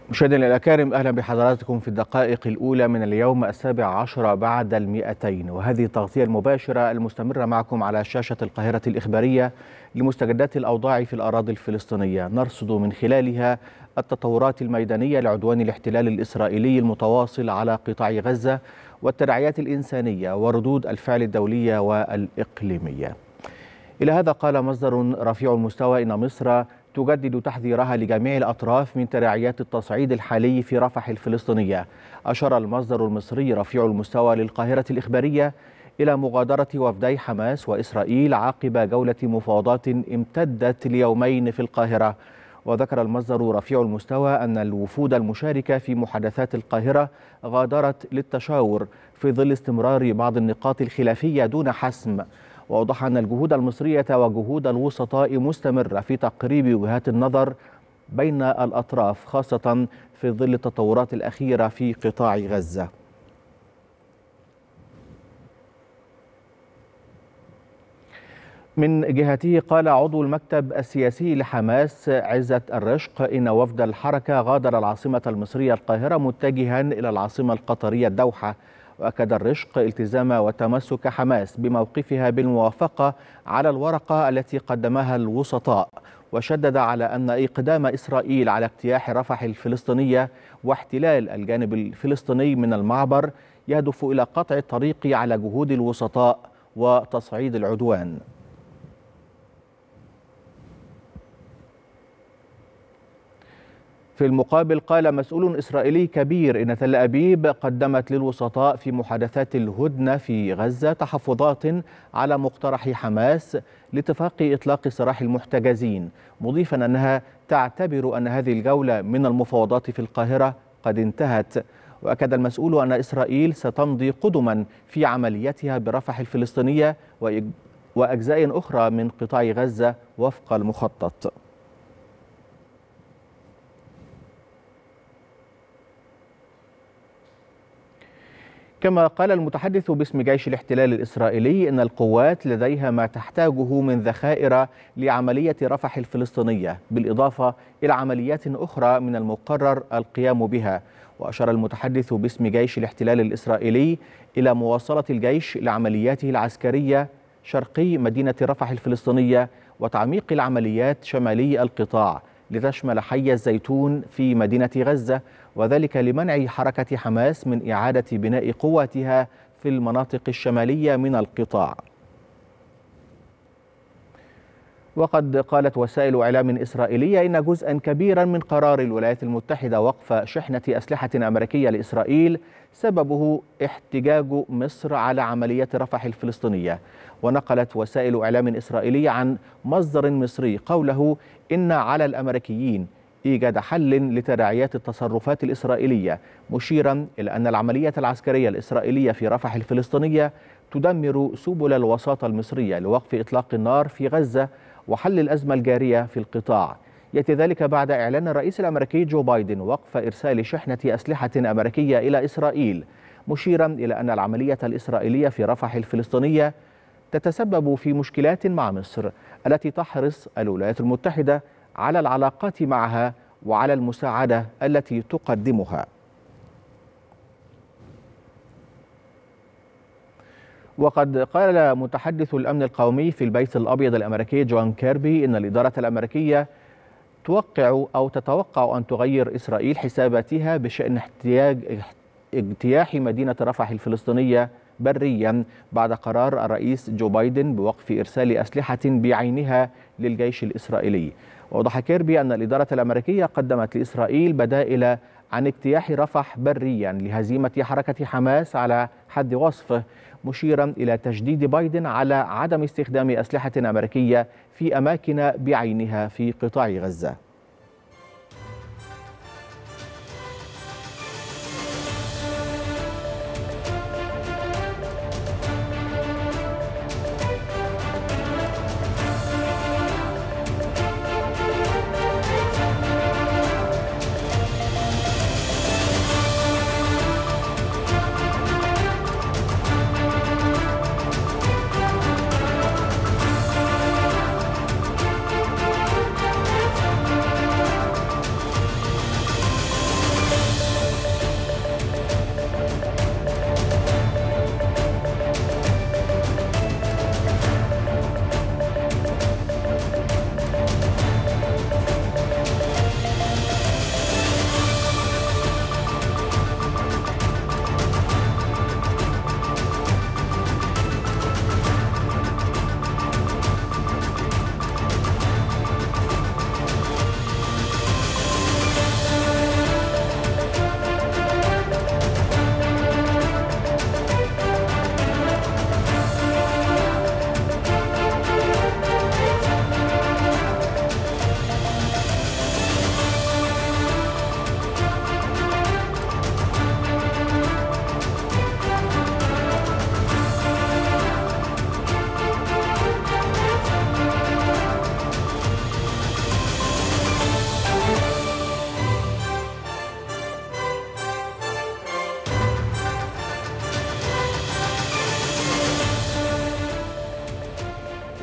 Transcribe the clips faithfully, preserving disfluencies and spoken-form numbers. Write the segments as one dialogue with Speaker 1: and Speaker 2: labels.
Speaker 1: مشاهدينا الأكارم، أهلا بحضراتكم في الدقائق الأولى من اليوم السابع عشر بعد المئتين، وهذه التغطية المباشرة المستمرة معكم على شاشة القاهرة الإخبارية لمستجدات الأوضاع في الأراضي الفلسطينية، نرصد من خلالها التطورات الميدانية لعدوان الاحتلال الإسرائيلي المتواصل على قطاع غزة والتداعيات الإنسانية وردود الفعل الدولية والإقليمية. إلى هذا قال مصدر رفيع المستوى إن مصر تجدد تحذيرها لجميع الأطراف من تداعيات التصعيد الحالي في رفح الفلسطينية. أشار المصدر المصري رفيع المستوى للقاهرة الإخبارية إلى مغادرة وفدي حماس وإسرائيل عقب جولة مفاوضات امتدت ليومين في القاهرة. وذكر المصدر رفيع المستوى أن الوفود المشاركة في محادثات القاهرة غادرت للتشاور في ظل استمرار بعض النقاط الخلافية دون حسم. وأوضح أن الجهود المصرية وجهود الوسطاء مستمرة في تقريب وجهات النظر بين الأطراف، خاصة في ظل التطورات الأخيرة في قطاع غزة. من جهته قال عضو المكتب السياسي لحماس عزت الرشق إن وفد الحركة غادر العاصمة المصرية القاهرة متجها إلى العاصمة القطرية الدوحة. وأكد الرشق التزام وتمسك حماس بموقفها بالموافقة على الورقة التي قدمها الوسطاء، وشدد على أن إقدام إسرائيل على اجتياح رفح الفلسطينية واحتلال الجانب الفلسطيني من المعبر يهدف إلى قطع الطريق على جهود الوسطاء وتصعيد العدوان. في المقابل قال مسؤول إسرائيلي كبير إن تل أبيب قدمت للوسطاء في محادثات الهدنة في غزة تحفظات على مقترح حماس لاتفاق إطلاق سراح المحتجزين، مضيفا أنها تعتبر أن هذه الجولة من المفاوضات في القاهرة قد انتهت. وأكد المسؤول أن إسرائيل ستمضي قدما في عملياتها برفح الفلسطينية وأجزاء أخرى من قطاع غزة وفق المخطط. كما قال المتحدث باسم جيش الاحتلال الإسرائيلي إن القوات لديها ما تحتاجه من ذخائر لعملية رفح الفلسطينية، بالإضافة إلى عمليات أخرى من المقرر القيام بها. وأشار المتحدث باسم جيش الاحتلال الإسرائيلي إلى مواصلة الجيش لعملياته العسكرية شرقي مدينة رفح الفلسطينية وتعميق العمليات شمالي القطاع لتشمل حي الزيتون في مدينة غزة، وذلك لمنع حركة حماس من إعادة بناء قواتها في المناطق الشمالية من القطاع. وقد قالت وسائل إعلام إسرائيلية إن جزءا كبيرا من قرار الولايات المتحدة وقف شحنة أسلحة أمريكية لإسرائيل سببه احتجاج مصر على عملية رفح الفلسطينية. ونقلت وسائل إعلام إسرائيلية عن مصدر مصري قوله إن على الأمريكيين إيجاد حل لتداعيات التصرفات الإسرائيلية، مشيرا إلى أن العملية العسكرية الإسرائيلية في رفح الفلسطينية تدمر سبل الوساطة المصرية لوقف إطلاق النار في غزة وحل الأزمة الجارية في القطاع. يأتي ذلك بعد إعلان الرئيس الأمريكي جو بايدن وقف إرسال شحنة أسلحة أمريكية إلى إسرائيل، مشيرا إلى أن العملية الإسرائيلية في رفح الفلسطينية تتسبب في مشكلات مع مصر التي تحرص الولايات المتحدة على العلاقات معها وعلى المساعدة التي تقدمها. وقد قال متحدث الأمن القومي في البيت الأبيض الأمريكي جون كيربي إن الإدارة الأمريكية توقع أو تتوقع أن تغير إسرائيل حساباتها بشأن احتياج اجتياح مدينة رفح الفلسطينية بريا بعد قرار الرئيس جو بايدن بوقف إرسال أسلحة بعينها للجيش الإسرائيلي. وأوضح كيربي أن الإدارة الأمريكية قدمت لإسرائيل بدائل عن اجتياح رفح بريا لهزيمة حركة حماس على حد وصفه، مشيرا إلى تشديد بايدن على عدم استخدام أسلحة أمريكية في أماكن بعينها في قطاع غزة.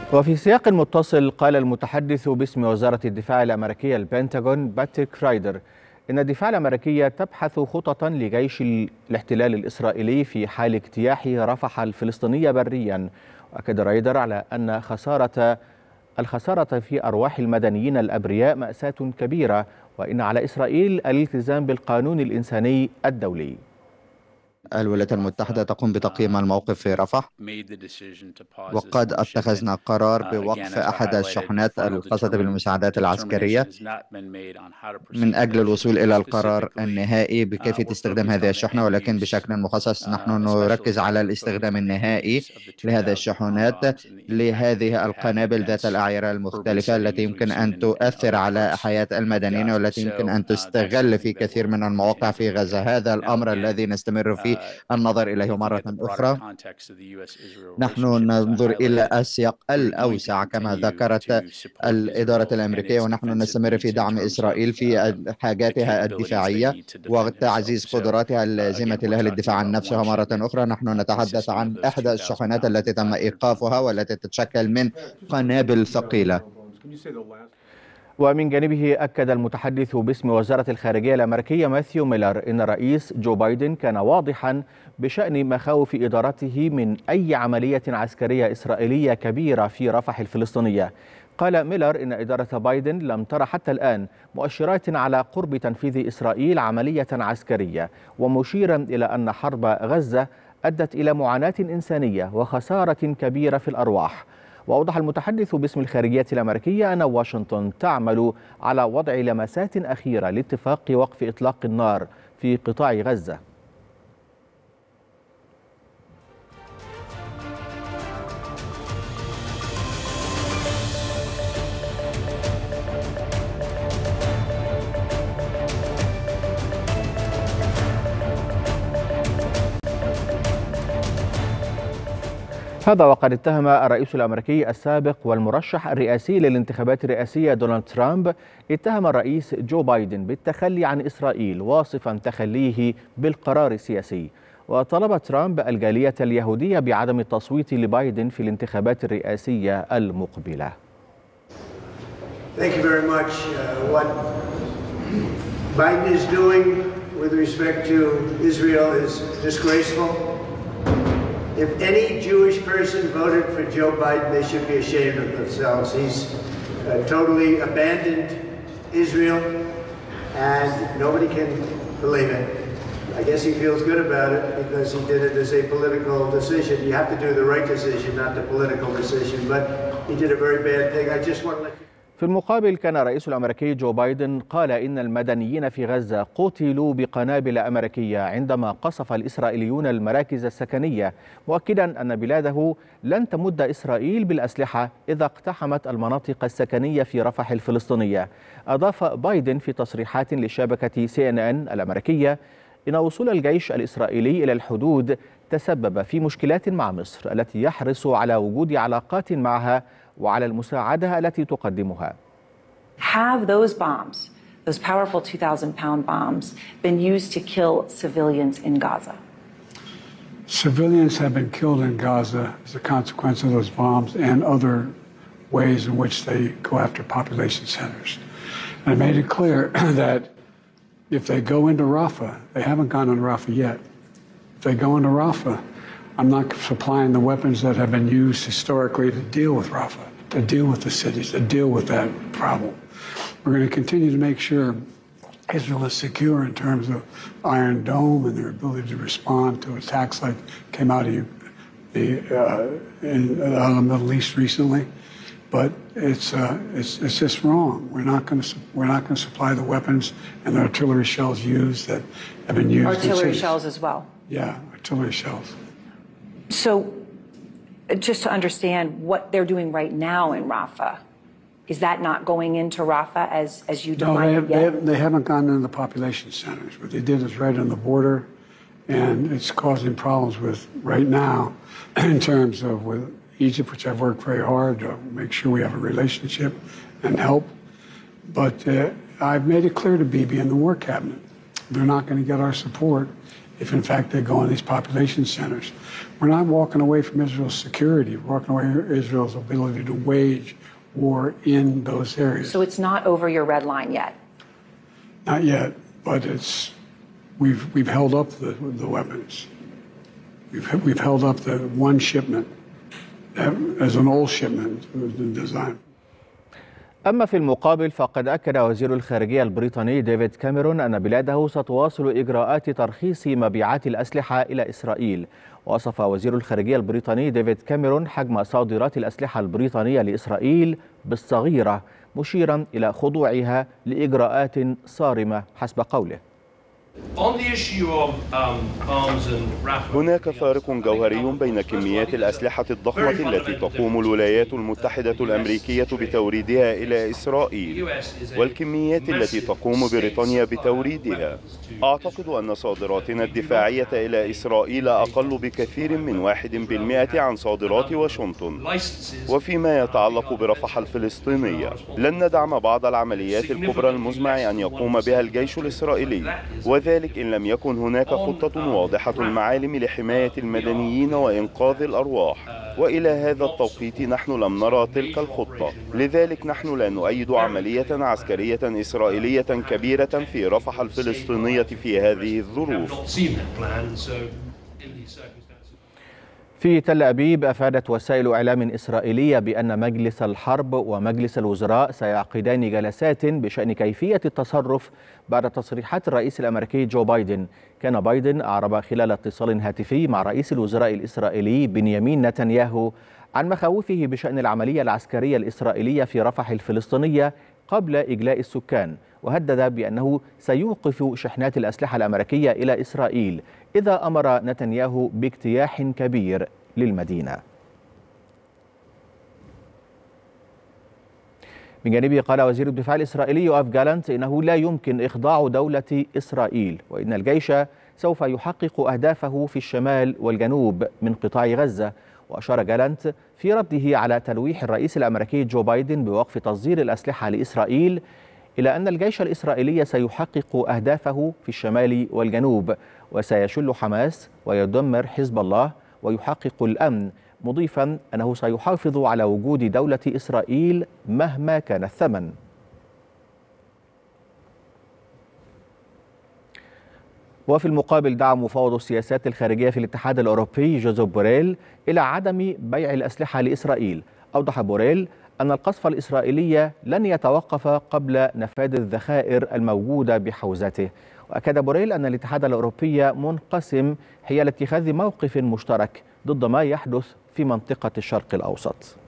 Speaker 1: وفي سياق متصل قال المتحدث باسم وزارة الدفاع الأمريكية البنتاغون باتريك رايدر إن الدفاع الأمريكية تبحث خططا لجيش الاحتلال الإسرائيلي في حال اجتياح رفح الفلسطينية بريا. وأكد رايدر على أن خسارة الخسارة في أرواح المدنيين الأبرياء مأساة كبيرة، وإن على إسرائيل الالتزام بالقانون الإنساني الدولي.
Speaker 2: الولايات المتحدة تقوم بتقييم الموقف في رفح، وقد اتخذنا قرار بوقف أحد الشحنات الخاصة بالمساعدات العسكرية من أجل الوصول إلى القرار النهائي بكيفية استخدام هذه الشحنة، ولكن بشكل مخصص نحن نركز على الاستخدام النهائي لهذه الشحنات لهذه القنابل ذات الأعيرة المختلفة التي يمكن أن تؤثر على حياة المدنيين والتي يمكن أن تستغل في كثير من المواقع في غزة. هذا الأمر الذي نستمر فيه النظر إليه مرة أخرى. نحن ننظر إلى السياق الأوسع كما ذكرت الإدارة الأمريكية، ونحن نستمر في دعم إسرائيل في حاجاتها الدفاعية وتعزيز قدراتها اللازمة لها للدفاع عن نفسها. مرة أخرى نحن نتحدث عن إحدى الشحنات التي تم إيقافها والتي تتشكل من قنابل ثقيلة.
Speaker 1: ومن جانبه أكد المتحدث باسم وزارة الخارجية الأمريكية ماثيو ميلر إن الرئيس جو بايدن كان واضحا بشأن مخاوف إدارته من أي عملية عسكرية إسرائيلية كبيرة في رفح الفلسطينية. قال ميلر إن إدارة بايدن لم ترى حتى الآن مؤشرات على قرب تنفيذ إسرائيل عملية عسكرية، ومشيرا إلى أن حرب غزة أدت إلى معاناة إنسانية وخسارة كبيرة في الأرواح. وأوضح المتحدث باسم الخارجية الأمريكية أن واشنطن تعمل على وضع لمسات أخيرة لاتفاق وقف إطلاق النار في قطاع غزة. هذا وقد اتهم الرئيس الأمريكي السابق والمرشح الرئاسي للانتخابات الرئاسية دونالد ترامب اتهم الرئيس جو بايدن بالتخلي عن إسرائيل، واصفا تخليه بالقرار السياسي. وطلب ترامب الجالية اليهودية بعدم التصويت لبايدن في الانتخابات الرئاسية المقبلة.
Speaker 3: Thank you very much. Uh, what Biden is doing with respect to Israel is disgraceful. If any Jewish person voted for Joe Biden, they should be ashamed of themselves. He's uh, totally abandoned Israel, and nobody can believe it. I guess he feels good about it because he did it as a political decision. You have to do the right decision, not the political decision, but he did a very bad thing. I just want to let you...
Speaker 1: في المقابل كان الرئيس الأمريكي جو بايدن قال إن المدنيين في غزة قتلوا بقنابل أمريكية عندما قصف الإسرائيليون المراكز السكنية، مؤكدا أن بلاده لن تمد إسرائيل بالأسلحة إذا اقتحمت المناطق السكنية في رفح الفلسطينية. أضاف بايدن في تصريحات لشبكة سي إن إن الأمريكية إن وصول الجيش الإسرائيلي إلى الحدود تسبب في مشكلات مع مصر التي يحرص على وجود علاقات معها وعلى المساعدة التي تقدمها.
Speaker 4: Have those bombs, those powerful two thousand pound bombs, been used to kill civilians in Gaza?
Speaker 5: Civilians have been killed in Gaza as a consequence of those bombs and other ways in which they go after population centers. And I made it clear that if they go into Rafah, they haven't gone into Rafah yet. If they go into Rafah, I'm not supplying the weapons that have been used historically to deal with Rafah, to deal with the cities, to deal with that problem. We're going to continue to make sure Israel is secure in terms of Iron Dome and their ability to respond to attacks like came out of the, uh, in, out of the Middle East recently. But it's, uh, it's, it's just wrong. We're not going to we're not going to supply the weapons and the artillery shells used that have been used.
Speaker 4: Artillery shells as well.
Speaker 5: Yeah, artillery shells.
Speaker 4: So, just to understand what they're doing right now in Rafah, is that not going into Rafah as, as you defined
Speaker 5: no, they, have,
Speaker 4: it yet?
Speaker 5: they, have, they haven't gone into the population centers. What they did is right on the border, and it's causing problems with right now in terms of with Egypt, which I've worked very hard to make sure we have a relationship and help. But uh, I've made it clear to Bibi and the War Cabinet, they're not going to get our support if in fact they go in these population centers. We're not walking away from Israel's security. We're walking away from Israel's ability to wage war in those areas.
Speaker 4: So it's not over your red line yet?
Speaker 5: Not yet, but it's we've we've held up the the weapons. We've we've held up the one shipment that, as an old shipment was been designed.
Speaker 1: أما في المقابل فقد أكد وزير الخارجية البريطاني ديفيد كاميرون أن بلاده ستواصل إجراءات ترخيص مبيعات الأسلحة إلى إسرائيل. وصف وزير الخارجية البريطاني ديفيد كاميرون حجم صادرات الأسلحة البريطانية لإسرائيل بالصغيرة، مشيرا إلى خضوعها لإجراءات صارمة حسب قوله.
Speaker 6: هناك فارق جوهري بين كميات الأسلحة الضخمة التي تقوم الولايات المتحدة الأمريكية بتوريدها إلى إسرائيل والكميات التي تقوم بريطانيا بتوريدها. أعتقد أن صادراتنا الدفاعية إلى إسرائيل أقل بكثير من واحد بالمئة عن صادرات واشنطن. وفيما يتعلق برفح الفلسطينية، لن ندعم بعض العمليات الكبرى المزمع أن يقوم بها الجيش الإسرائيلي، وذلك إن لم يكن هناك خطة واضحة المعالم لحماية المدنيين وإنقاذ الأرواح. وإلى هذا التوقيت نحن لم نرى تلك الخطة، لذلك نحن لا نؤيد عملية عسكرية إسرائيلية كبيرة في رفح الفلسطينية في هذه الظروف.
Speaker 1: في تل أبيب أفادت وسائل إعلام إسرائيلية بأن مجلس الحرب ومجلس الوزراء سيعقدان جلسات بشأن كيفية التصرف بعد تصريحات الرئيس الأمريكي جو بايدن. كان بايدن أعرب خلال اتصال هاتفي مع رئيس الوزراء الإسرائيلي بنيامين نتنياهو عن مخاوفه بشأن العملية العسكرية الإسرائيلية في رفح الفلسطينية قبل إجلاء السكان، وهدد بأنه سيوقف شحنات الأسلحة الأمريكية إلى إسرائيل إذا أمر نتنياهو باجتياح كبير للمدينة. من جانبه قال وزير الدفاع الإسرائيلي يوآف جالانت إنه لا يمكن إخضاع دولة إسرائيل، وإن الجيش سوف يحقق أهدافه في الشمال والجنوب من قطاع غزة. وأشار جالانت في رده على تلويح الرئيس الأمريكي جو بايدن بوقف تصدير الأسلحة لإسرائيل إلى أن الجيش الإسرائيلي سيحقق أهدافه في الشمال والجنوب وسيشل حماس ويدمر حزب الله ويحقق الأمن، مضيفا أنه سيحافظ على وجود دولة إسرائيل مهما كان الثمن. وفي المقابل دعا مفوض السياسات الخارجية في الاتحاد الأوروبي جوزيف بوريل إلى عدم بيع الأسلحة لإسرائيل. أوضح بوريل أن القصف الإسرائيلي لن يتوقف قبل نفاذ الذخائر الموجودة بحوزته. وأكد بوريل أن الاتحاد الأوروبي منقسم حيال اتخاذ موقف مشترك ضد ما يحدث في منطقة الشرق الأوسط.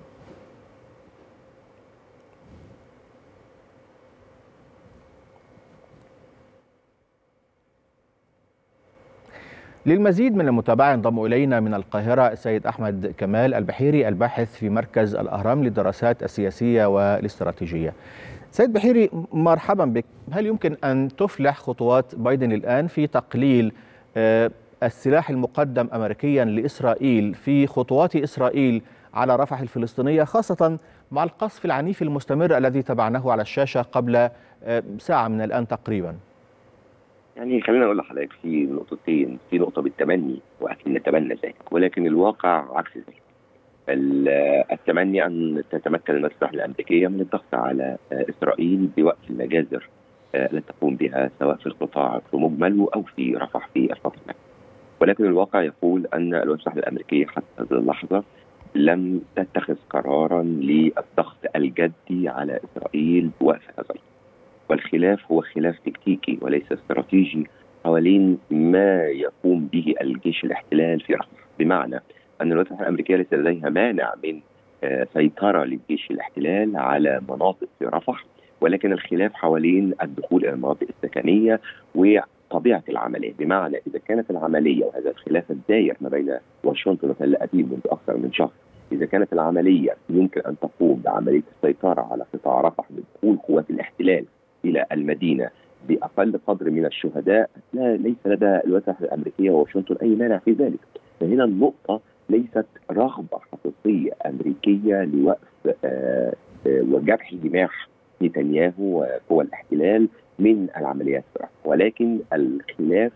Speaker 1: للمزيد من المتابعة ينضم إلينا من القاهرة السيد أحمد كمال البحيري الباحث في مركز الأهرام للدراسات السياسية والاستراتيجية. سيد بحيري، مرحبا بك. هل يمكن أن تفلح خطوات بايدن الآن في تقليل السلاح المقدم أمريكيا لإسرائيل في خطوات إسرائيل على رفح الفلسطينية، خاصة مع القصف العنيف المستمر الذي تابعناه على الشاشة قبل ساعة من الآن تقريبا؟
Speaker 7: يعني خلينا أقول لحضرتك في نقطتين. في نقطة بالتمني وأكيد نتمنى ذلك، ولكن الواقع عكس ذلك. التمني أن تتمكن المصالح الأمريكية من الضغط على إسرائيل بوقف المجازر التي تقوم بها سواء في القطاع في مجمله أو في رفح في الفترة. ولكن الواقع يقول أن المصالح الأمريكية حتى هذه اللحظة لم تتخذ قرارا للضغط الجدي على إسرائيل بوقف هذا الضغط. والخلاف هو خلاف تكتيكي وليس استراتيجي حوالين ما يقوم به الجيش الاحتلال في رفح، بمعنى أن الولايات المتحدة الأمريكية ليس لديها مانع من سيطرة للجيش الاحتلال على مناطق في رفح، ولكن الخلاف حوالين الدخول إلى المناطق السكنية وطبيعة العملية. بمعنى إذا كانت العملية، وهذا الخلاف الداير ما بين واشنطن وتل أبيب منذ أكثر من شهر، إذا كانت العملية يمكن أن تقوم بعملية السيطرة على قطاع رفح بدخول قوات الاحتلال إلى المدينة بأقل قدر من الشهداء، لا ليس لدى الولايات المتحدة الأمريكية وواشنطن أي مانع في ذلك. فهنا النقطة ليست رغبة حقيقية أمريكية لوقف آه آه وجرح جماح نتنياهو وقوى الاحتلال من العمليات، ولكن الخلاف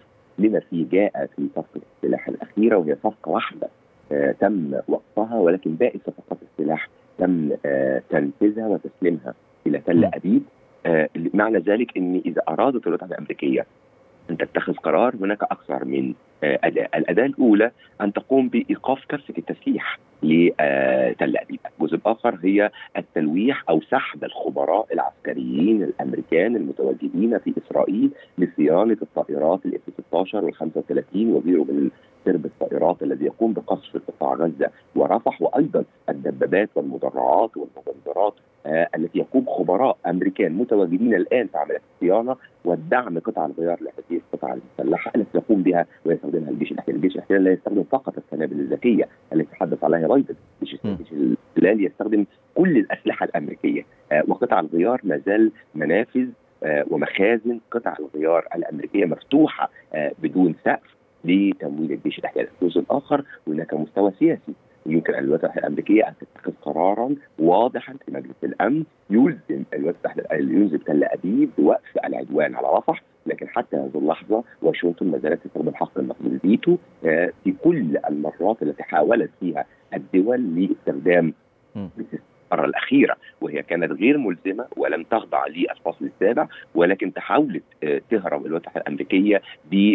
Speaker 7: لما فيه جاء في صفقة السلاح الأخيرة، وهي صفقة واحدة آه تم وقفها، ولكن باقي صفقات السلاح تم آه تنفيذها وتسليمها إلى تل أبيب. آه معنى ذلك أن إذا أرادت الولايات المتحدة الأمريكية أن تتخذ قرار، هناك أكثر من آه أداة. الأداة الأولى أن تقوم بإيقاف كافة التسليح لتل أبيب. الجزء الآخر هي التلويح أو سحب الخبراء العسكريين الأمريكان المتواجدين في إسرائيل لصيانة الطائرات الاف ستة عشر والخمسة وثلاثين وغيره من سرب الطائرات الذي يقوم بقصف قطاع غزة ورفح، وأيضا الدبابات والمدرعات والمجندرات آه التي يقوم خبراء أمريكان متواجدين الآن في عمليات الصيانة والدعم قطع الغيار لهذه القطع المسلحة التي يقوم بها ويستخدمها الجيش الاحتلالي. الجيش الاحتلالي لا يستخدم فقط القنابل الذكية التي تحدث عليها بايدن، الجيش الاحتلالي يستخدم كل الأسلحة الأمريكية، آه وقطع الغيار ما زال منافذ آه ومخازن قطع الغيار الأمريكية مفتوحة آه بدون سقف لتمويل الجيش الاحتلالي. الجزء الآخر هناك مستوى سياسي، يمكن الولايات المتحدة الأمريكية أن تتخذ قرارا واضحا في مجلس الأمن يلزم الولايات المتحدة يلزم تل أبيب بوقف العدوان على رفح، لكن حتى هذه اللحظة واشنطن ما زالت تستخدم حق النقد الفيتو في كل المرات التي حاولت فيها الدول لاستخدام المرة الأخيرة، وهي كانت غير ملزمة ولم تخضع للفصل السابع، ولكن تحاولت تهرب الولايات المتحدة الأمريكية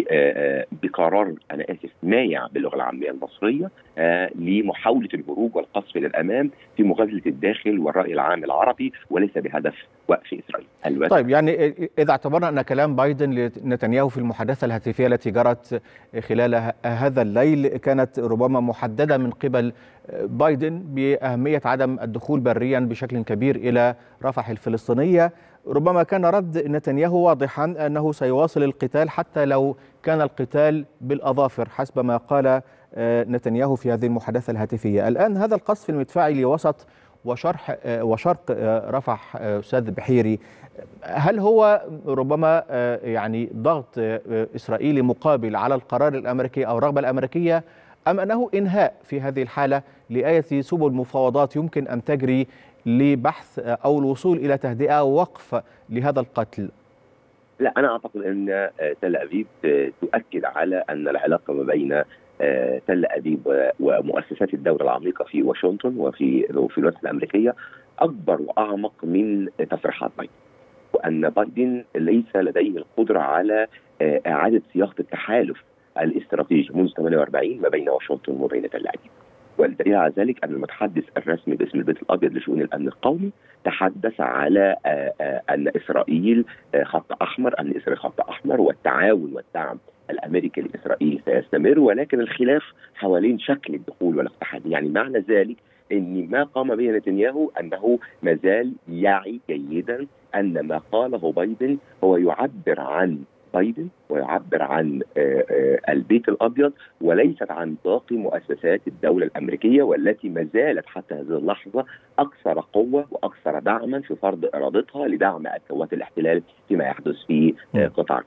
Speaker 7: بقرار أنا آسف مايع باللغة العامية المصرية لمحاولة الهروب والقصف للأمام في مغازلة الداخل والرأي العام العربي، وليس بهدف وقف إسرائيل.
Speaker 1: طيب، يعني إذا اعتبرنا أن كلام بايدن لنتنياهو في المحادثة الهاتفية التي جرت خلال هذا الليل كانت ربما محددة من قبل بايدن بأهمية عدم الدخول بريا بشكل كبير إلى رفح الفلسطينية، ربما كان رد نتنياهو واضحا أنه سيواصل القتال حتى لو كان القتال بالأظافر حسب ما قال نتنياهو في هذه المحادثة الهاتفية. الآن هذا القصف المدفعي لوسط وشرح وشرق رفح أستاذ بحيري، هل هو ربما يعني ضغط إسرائيلي مقابل على القرار الأمريكي أو الرغبة الأمريكية، أم أنه إنهاء في هذه الحالة لآية سبل مفاوضات يمكن أن تجري لبحث أو الوصول إلى تهدئة ووقف لهذا القتل؟
Speaker 7: لا، أنا أعتقد أن تل أبيب تؤكد على أن العلاقة ما بين تل أبيب ومؤسسات الدولة العميقة في واشنطن وفي في الولايات الأمريكية أكبر وأعمق من تصريحات بايدن، وأن بايدن ليس لديه القدرة على إعادة صياغة التحالف الاستراتيجي منذ ثمانية وأربعين ما بين واشنطن وبين تل أبيب. والدليل على ذلك أن المتحدث الرسمي باسم البيت الأبيض لشؤون الأمن القومي تحدث على أن إسرائيل خط أحمر، أن إسرائيل خط أحمر، والتعاون والدعم الأمريكي لإسرائيل سيستمر، ولكن الخلاف حوالين شكل الدخول والاقتحام. يعني معنى ذلك أن ما قام به نتنياهو أنه ما زال يعي جيدا أن ما قاله بايدن هو يعبر عن بايدن ويعبر عن البيت الأبيض وليست عن باقي مؤسسات الدولة الأمريكية، والتي ما زالت حتى هذه اللحظة أكثر قوة وأكثر دعما في فرض إرادتها لدعم قوات الاحتلال فيما يحدث في قطاع.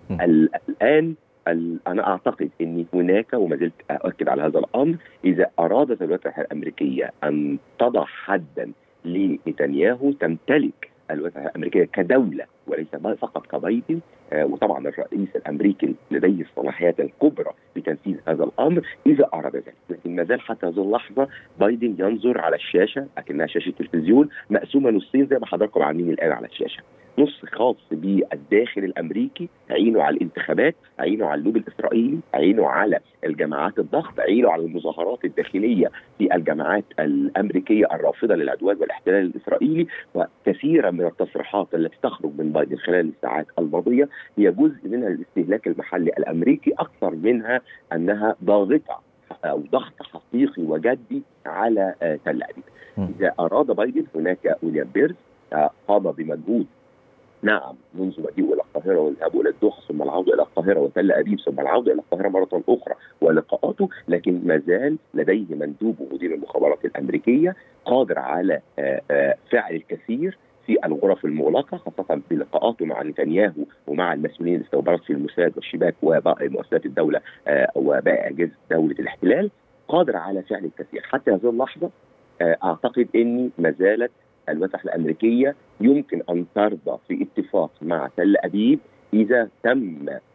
Speaker 7: الآن أنا أعتقد أن هناك، وما زلت أؤكد على هذا الأمر، إذا أرادت الولايات المتحدة الأمريكية أن تضع حدا لنتنياهو تمتلك الولايات المتحدة الأمريكية كدولة وليس فقط كبايدن، آه وطبعا الرئيس الأمريكي لديه الصلاحيات الكبرى بتنفيذ هذا الأمر إذا أراد ذلك. لكن ما زال حتى هذه اللحظة بايدن ينظر على الشاشة أكنها شاشة تلفزيون مقسومة نصين زي ما حضراتكم عاملين الآن على الشاشة، نص خاص بالداخل الأمريكي عينه على الانتخابات، عينه على اللوبي الإسرائيلي، عينه على الجماعات الضغط، عينه على المظاهرات الداخلية في الجماعات الأمريكية الرافضة للعدوان والاحتلال الإسرائيلي. وكثيرا من التصريحات التي تخرج من بايدن خلال الساعات الماضية هي جزء منها الاستهلاك المحلي الأمريكي أكثر منها أنها ضاغطة أو ضغط حقيقي وجدي على تل أبيب. إذا أراد بايدن، هناك ويليام بيرز قام بمجهود نعم منذ مجيئه الى القاهره والذهاب الى الدوحه ثم العوده الى القاهره وتل ابيب ثم العوده الى القاهره مره اخرى ولقاءاته، لكن ما زال لديه مندوب مدير المخابرات الامريكيه قادر على فعل الكثير في الغرف المغلقه، خاصه بلقاءاته مع نتنياهو ومع المسؤولين الاستخبارات في الموساد والشباك وباقي مؤسسات الدوله وباقي اجهزه دوله الاحتلال، قادر على فعل الكثير. حتى هذه اللحظه اعتقد اني ما زالت الولايات المتحدة الأمريكية يمكن أن ترضى في اتفاق مع تل أبيب إذا تم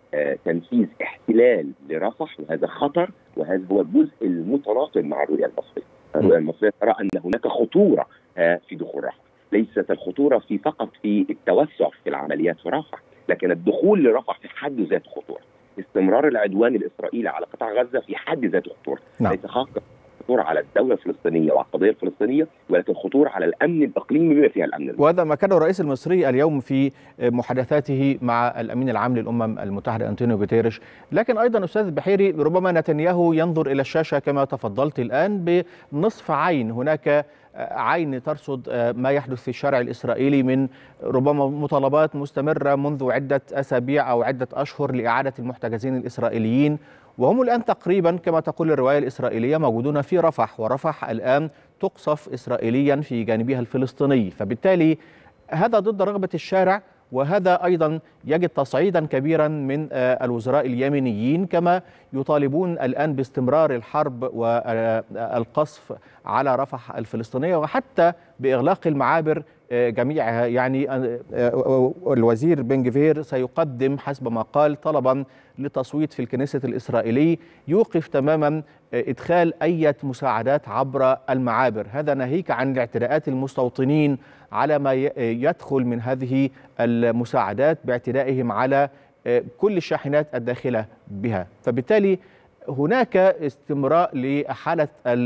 Speaker 7: تنفيذ احتلال لرفح، وهذا خطر، وهذا هو الجزء المتناقض مع الرؤيه المصريه. الرؤيه المصريه ترى ان هناك خطوره في دخول رفح، ليست الخطوره في فقط في التوسع في العمليات في رفح، لكن الدخول لرفح في حد ذاته خطوره. استمرار العدوان الاسرائيلي على قطاع غزه في حد ذاته خطوره، نعم. ليس فقط خطوره على الدوله الفلسطينيه وعلى القضيه الفلسطينيه، ولكن خطوره على الامن الاقليمي بما فيها الامن المصري.
Speaker 1: وهذا ما كان الرئيس المصري اليوم في محادثاته مع الامين العام للامم المتحده أنطونيو غوتيريش. لكن ايضا استاذ بحيري، ربما نتنياهو ينظر الى الشاشه كما تفضلت الان بنصف عين، هناك عين ترصد ما يحدث في الشارع الإسرائيلي من ربما مطالبات مستمرة منذ عدة أسابيع أو عدة أشهر لإعادة المحتجزين الإسرائيليين، وهم الآن تقريبا كما تقول الرواية الإسرائيلية موجودون في رفح، ورفح الآن تقصف إسرائيليا في جانبها الفلسطيني، فبالتالي هذا ضد رغبة الشارع، وهذا أيضا يجد تصعيدا كبيرا من الوزراء اليمنيين، كما يطالبون الآن باستمرار الحرب والقصف على رفح الفلسطينية، وحتى بإغلاق المعابر جميعها. يعني الوزير بن جفير سيقدم حسب ما قال طلبا لتصويت في الكنيسة الإسرائيلي يوقف تماما إدخال أي مساعدات عبر المعابر، هذا ناهيك عن اعتداءات المستوطنين على ما يدخل من هذه المساعدات باعتدائهم على كل الشاحنات الداخلة بها. فبالتالي هناك استمرار لحالة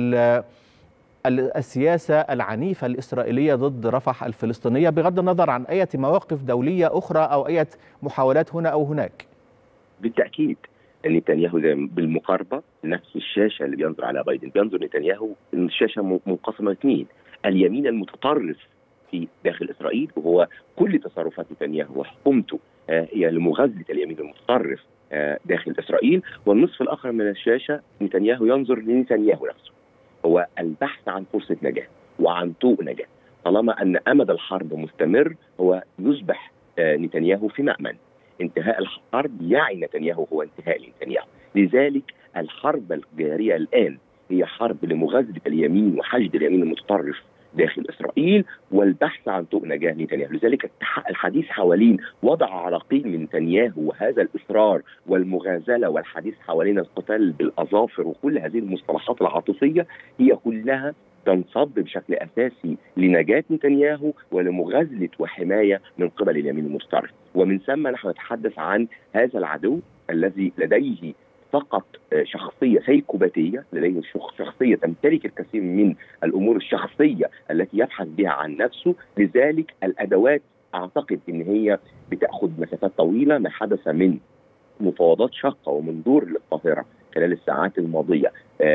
Speaker 1: السياسة العنيفة الإسرائيلية ضد رفح الفلسطينية، بغض النظر عن أي مواقف دولية أخرى أو أي محاولات هنا أو هناك.
Speaker 7: بالتأكيد نتنياهو بالمقاربة نفس الشاشة اللي بينظر على بايدن، بينظر نتنياهو الشاشة منقسمة اثنين: اليمين المتطرف في داخل إسرائيل، وهو كل تصرفات نتنياهو وحكومته هي لمغازلة اليمين المتطرف داخل إسرائيل، والنصف الآخر من الشاشة نتنياهو ينظر لنتنياهو نفسه، هو البحث عن فرصة نجاة وعن طوق نجاة. طالما أن أمد الحرب مستمر، هو يصبح نتنياهو في مأمن. انتهاء الحرب يعني نتنياهو هو انتهاء لنتنياهو. لذلك الحرب الجارية الآن هي حرب لمغازلة اليمين وحشد اليمين المتطرف داخل إسرائيل والبحث عن طوق نجاة نتنياهو. لذلك الحديث حوالين وضع عراقيل من نتنياهو وهذا الإصرار والمغازلة والحديث حوالين القتال بالأظافر وكل هذه المصطلحات العاطفية هي كلها تنصب بشكل أساسي لنجاة نتنياهو ولمغازلة وحماية من قبل اليمين المتطرف. ومن ثم نحن نتحدث عن هذا العدو الذي لديه فقط شخصية سيكوباتية، لديه شخصية تمتلك الكثير من الأمور الشخصية التي يبحث بها عن نفسه. لذلك الأدوات أعتقد أن هي بتأخذ مسافات طويلة. ما حدث من مفاوضات شاقة ومن دور للقاهرة خلال الساعات الماضية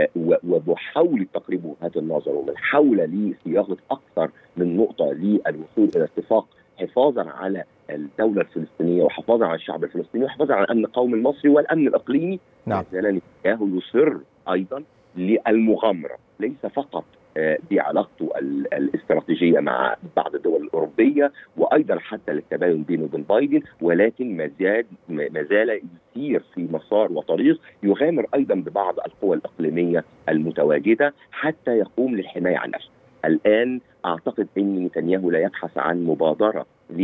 Speaker 7: ومحاولة تقريب وجهات النظر ومحاولة لصياغة أكثر من نقطة للوصول إلى اتفاق حفاظا على الدولة الفلسطينية وحفاظا على الشعب الفلسطيني وحفاظا على الأمن القومي المصري والأمن الإقليمي.
Speaker 1: نعم.
Speaker 7: نتنياهو يصر أيضا للمغامرة، ليس فقط بعلاقته الاستراتيجية مع بعض الدول الأوروبية وأيضا حتى للتباين بينه وبين بايدن، ولكن ما زال ما زال يسير في مسار وطريق يغامر أيضا ببعض القوى الإقليمية المتواجدة حتى يقوم للحماية عن نفسه. الآن أعتقد أن نتنياهو لا يبحث عن مبادرة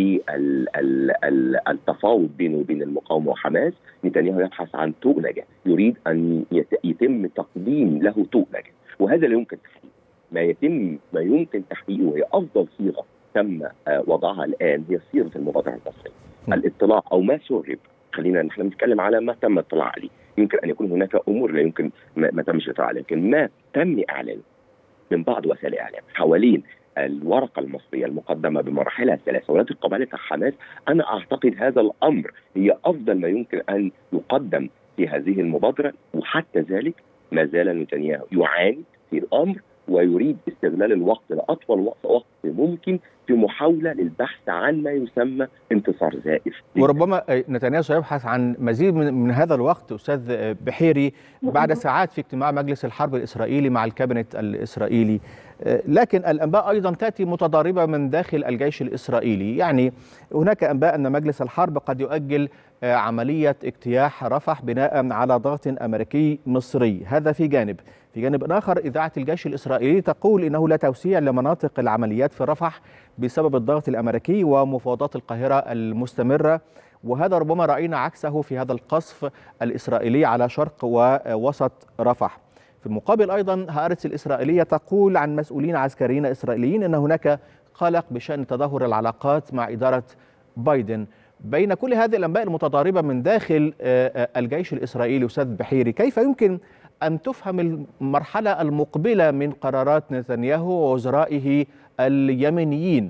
Speaker 7: للتفاوض بينه وبين المقاومة وحماس. نتنياهو يبحث عن طوق نجاة، يريد أن يتم تقديم له طوق نجاة، وهذا لا يمكن تحقيقه. ما يتم ما يمكن تحقيقه وهي أفضل صيغة تم وضعها الآن هي صيغة المبادرة المصرية. الاطلاع أو ما سرب، خلينا نحن نتكلم على ما تم الاطلاع عليه. يمكن أن يكون هناك أمور لا يمكن ما, ما تمش الاطلاع عليها، لكن ما تم إعلانه من بعض وسائل الإعلام حوالين الورقة المصرية المقدمة بمراحلها الثلاثة والتي قبلتها حماس، أنا أعتقد هذا الأمر هي أفضل ما يمكن أن يقدم في هذه المبادرة. وحتى ذلك ما زال نتنياهو يعاني في الأمر ويريد استغلال الوقت لأطول وقت ممكن في محاولة للبحث عن ما يسمى انتصار زائف.
Speaker 1: وربما نتنياهو سيبحث عن مزيد من, من هذا الوقت أستاذ بحيري بعد ساعات في اجتماع مجلس الحرب الإسرائيلي مع الكابينت الإسرائيلي. لكن الأنباء أيضا تأتي متضاربة من داخل الجيش الإسرائيلي، يعني هناك أنباء أن مجلس الحرب قد يؤجل عملية اجتياح رفح بناء على ضغط أمريكي مصري. هذا في جانب. في جانب آخر إذاعة الجيش الإسرائيلي تقول إنه لا توسيع لمناطق العمليات في رفح بسبب الضغط الأمريكي ومفاوضات القاهرة المستمرة، وهذا ربما رأينا عكسه في هذا القصف الإسرائيلي على شرق ووسط رفح. في المقابل أيضا هآرتس الإسرائيلية تقول عن مسؤولين عسكريين إسرائيليين أن هناك قلق بشأن تدهور العلاقات مع إدارة بايدن. بين كل هذه الأنباء المتضاربة من داخل الجيش الإسرائيلي أستاذ بحيري، كيف يمكن أن تفهم المرحلة المقبلة من قرارات نتنياهو ووزرائه اليمنيين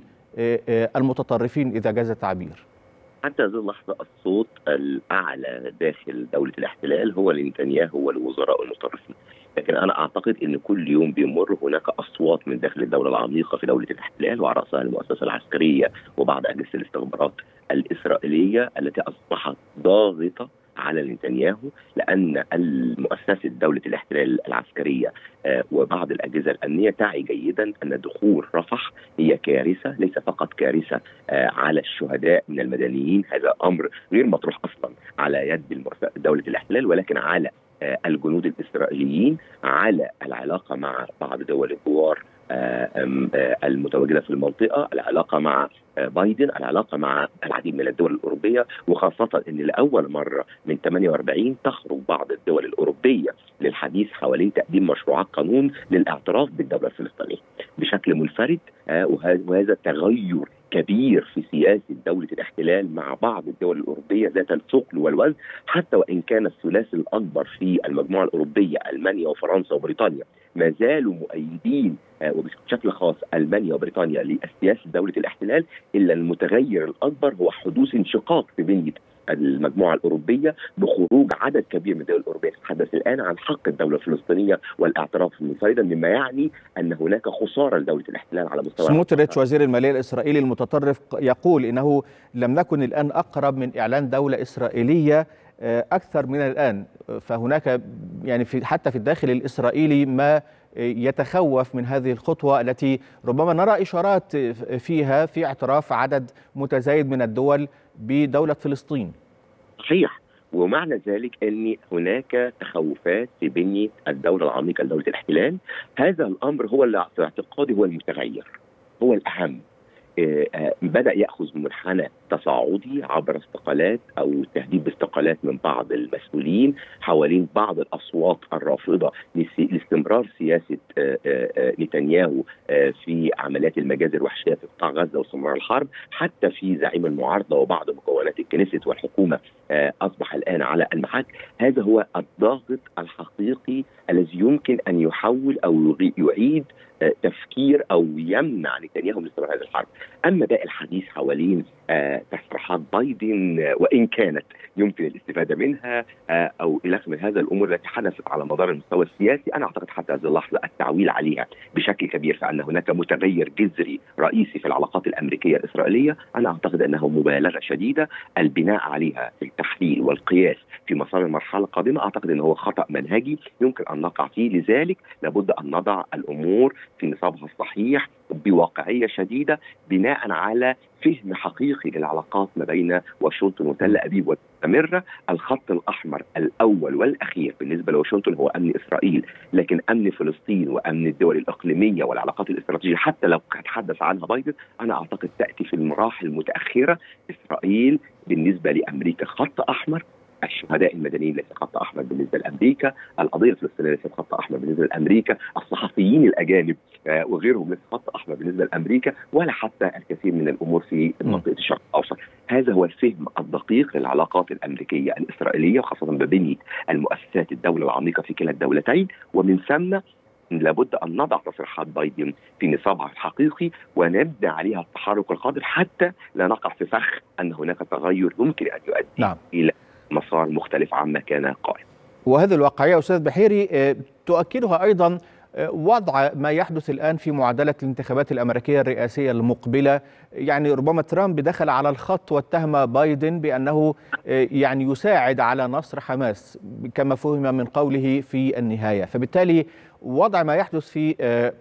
Speaker 1: المتطرفين إذا جاز التعبير؟
Speaker 7: حتى هذه اللحظة الصوت الأعلى داخل دولة الاحتلال هو لنتنياهو والوزراء المتطرفين، لكن أنا أعتقد أن كل يوم بيمر هناك أصوات من داخل الدولة العميقة في دولة الاحتلال وعلى رأسها المؤسسة العسكرية وبعض أجهزة الاستخبارات الإسرائيلية التي أصبحت ضاغطة على نتنياهو، لأن المؤسسة دولة الاحتلال العسكرية وبعض الأجهزة الأمنية تعي جيدا أن دخول رفح هي كارثة، ليس فقط كارثة على الشهداء من المدنيين، هذا أمر غير مطروح أصلا على يد دولة الاحتلال، ولكن على الجنود الإسرائيليين، على العلاقة مع بعض دول الجوار المتواجدة في المنطقة، العلاقة مع بايدن، العلاقة مع العديد من الدول الأوروبية، وخاصة أن لأول مرة من ثمانية وأربعين تخرج بعض الدول الأوروبية للحديث حوالين تقديم مشروعات قانون للاعتراف بالدولة الفلسطينية بشكل منفرد، وهذا تغير كبير في سياسة دولة الاحتلال مع بعض الدول الأوروبية ذات الثقل والوزن، حتى وإن كان الثلاثي الأكبر في المجموعة الأوروبية ألمانيا وفرنسا وبريطانيا ما زالوا مؤيدين وبشكل خاص ألمانيا وبريطانيا لسياسة دولة الاحتلال، إلا المتغير الأكبر هو حدوث انشقاق في بنية المجموعة الأوروبية بخروج عدد كبير من الدول الأوروبية تتحدث الآن عن حق الدولة الفلسطينية والاعتراف منفردا، مما يعني أن هناك خسارة لدولة الاحتلال على مستوى.
Speaker 1: سموتريتش وزير المالية الإسرائيلي المتطرف يقول إنه لم نكن الآن أقرب من إعلان دولة إسرائيلية أكثر من الآن، فهناك يعني في حتى في الداخل الإسرائيلي ما يتخوف من هذه الخطوة التي ربما نرى إشارات فيها في اعتراف عدد متزايد من الدول بدولة فلسطين.
Speaker 7: صحيح، ومعنى ذلك أن هناك تخوفات في بنية الدولة العميقة لدولة الاحتلال. هذا الأمر هو اللي في اعتقادي هو المتغير، هو الأهم. بدأ يأخذ منحنى تصاعدي عبر استقالات أو تهديد باستقالات من بعض المسؤولين حوالين بعض الأصوات الرافضة لاستمرار سياسة نتنياهو في عمليات المجازر الوحشية في قطاع غزة واستمرار الحرب، حتى في زعيم المعارضة وبعض مكونات الكنيست والحكومة أصبح الآن على المحك. هذا هو الضاغط الحقيقي الذي يمكن أن يحول أو يعيد تفكير أو يمنع نتنياهو من استمرار هذه الحرب. أما باقي الحديث حوالين آه تصريحات بايدن وإن كانت يمكن الاستفادة منها آه أو إلى من هذا الأمور التي حدثت على مدار المستوى السياسي، أنا أعتقد حتى هذه اللحظة التعويل عليها بشكل كبير فأن هناك متغير جذري رئيسي في العلاقات الأمريكية الإسرائيلية، أنا أعتقد أنه مبالغة شديدة. البناء عليها في التحليل والقياس في مسار المرحلة القادمة أعتقد أنه هو خطأ منهجي يمكن أن نقع فيه، لذلك لابد أن نضع الأمور في نصابها الصحيح بواقعية شديدة بناء على فهم حقيقي للعلاقات ما بين واشنطن وتل أبيب والمستمرة. الخط الأحمر الأول والأخير بالنسبة لواشنطن هو أمن إسرائيل، لكن أمن فلسطين وأمن الدول الإقليمية والعلاقات الاستراتيجية حتى لو تحدث عنها بايدن أنا أعتقد تأتي في المراحل المتأخرة. إسرائيل بالنسبة لأمريكا خط أحمر، الشهداء المدنيين ليس خط احمر بالنسبه لامريكا، القضيه الفلسطينيه ليست خط احمر بالنسبه لامريكا، الصحفيين الاجانب وغيرهم ليس خط احمر بالنسبه لامريكا، ولا حتى الكثير من الامور في منطقه الشرق الاوسط. هذا هو الفهم الدقيق للعلاقات الامريكيه الاسرائيليه وخاصه ببنيه المؤسسات الدوله العميقه في كلا الدولتين، ومن ثم لابد ان نضع تصريحات بايدن في نصابها الحقيقي ونبدا عليها التحرك القادم حتى لا نقع في فخ ان هناك تغير يمكن ان يؤدي نعم. الى مسار مختلف عما كان قائم.
Speaker 1: وهذه الواقعية أستاذ بحيري تؤكدها أيضا وضع ما يحدث الآن في معادلة الانتخابات الأمريكية الرئاسية المقبلة. يعني ربما ترامب دخل على الخط واتهم بايدن بأنه يعني يساعد على نصر حماس كما فهم من قوله في النهاية، فبالتالي وضع ما يحدث في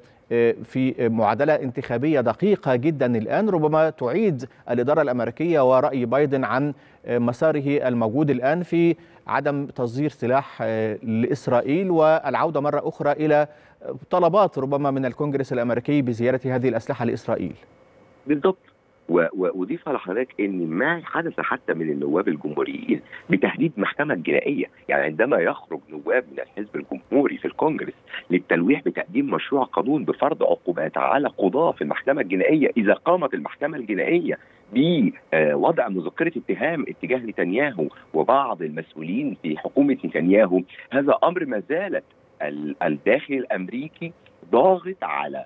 Speaker 1: في معادلة انتخابية دقيقة جدا الآن ربما تعيد الإدارة الأمريكية ورأي بايدن عن مساره الموجود الآن في عدم تصدير سلاح لإسرائيل والعودة مرة أخرى إلى طلبات ربما من الكونغرس الأمريكي بزيارة هذه الأسلحة لإسرائيل.
Speaker 7: بالضبط، واضيفها لحضرتك ان ما حدث حتى من النواب الجمهوريين بتهديد محكمه جنائيه، يعني عندما يخرج نواب من الحزب الجمهوري في الكونجرس للتلويح بتقديم مشروع قانون بفرض عقوبات على قضاه في المحكمه الجنائيه، اذا قامت المحكمه الجنائيه بوضع مذكره اتهام اتجاه نتنياهو وبعض المسؤولين في حكومه نتنياهو، هذا امر ما زالت الداخل الامريكي ضاغط على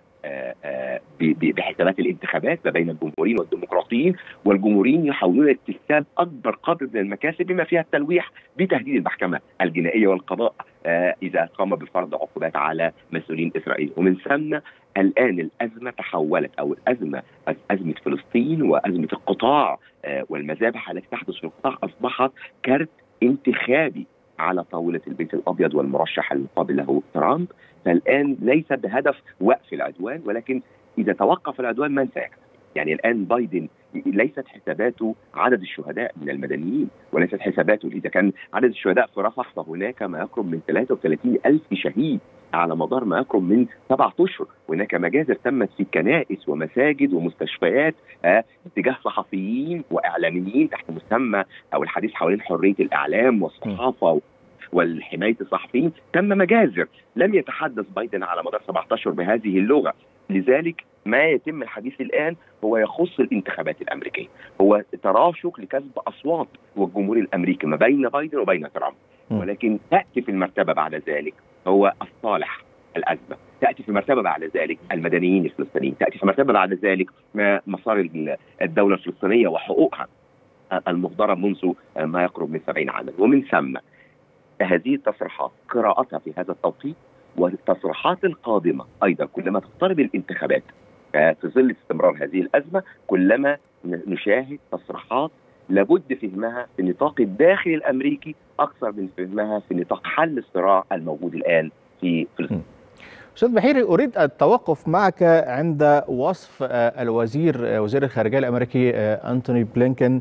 Speaker 7: بحسابات الانتخابات ما بين الجمهوريين والديمقراطيين، والجمهوريين يحاولون اكتساب اكبر قدر من المكاسب بما فيها التلويح بتهديد المحكمه الجنائيه والقضاء اذا قام بفرض عقوبات على مسؤولين اسرائيل. ومن ثم الان الازمه تحولت، او الازمه ازمه فلسطين وازمه القطاع والمذابح التي تحدث في القطاع اصبحت كارت انتخابي على طاوله البيت الابيض والمرشح المقابل له ترامب. فالآن ليس بهدف وقف العدوان، ولكن إذا توقف العدوان من سيكسب؟ يعني الآن بايدن ليست حساباته عدد الشهداء من المدنيين، وليست حساباته إذا كان عدد الشهداء في رفح فهناك ما يقرب من ثلاثة وثلاثين ألف شهيد على مدار ما يقرب من سبعة أشهر. هناك مجازر تمت في كنائس ومساجد ومستشفيات اه اتجاه صحفيين وإعلاميين تحت مسمى أو الحديث حوالين حرية الإعلام والصحافة والحماية الصحفيين، تم مجازر. لم يتحدث بايدن على مدار سبعة أشهر بهذه اللغة. لذلك ما يتم الحديث الآن هو يخص الانتخابات الأمريكية، هو تراشق لكسب أصوات والجمهور الأمريكي ما بين بايدن وبين ترامب. ولكن تأتي في المرتبة بعد ذلك هو الصالح الأزمة، تأتي في المرتبة بعد ذلك المدنيين الفلسطينيين، تأتي في المرتبة بعد ذلك مسار الدولة الفلسطينية وحقوقها المهدرة منذ ما يقرب من سبعين عاما. ومن ثم هذه التصريحات قراءتها في هذا التوقيت والتصريحات القادمة أيضا كلما تقترب الانتخابات في ظل استمرار هذه الأزمة، كلما نشاهد تصريحات لابد فهمها في نطاق الداخل الأمريكي أكثر من فهمها في نطاق حل الصراع الموجود الآن في فلسطين.
Speaker 1: أستاذ بحيري، أريد التوقف معك عند وصف الوزير وزير الخارجية الأمريكي أنتوني بلينكن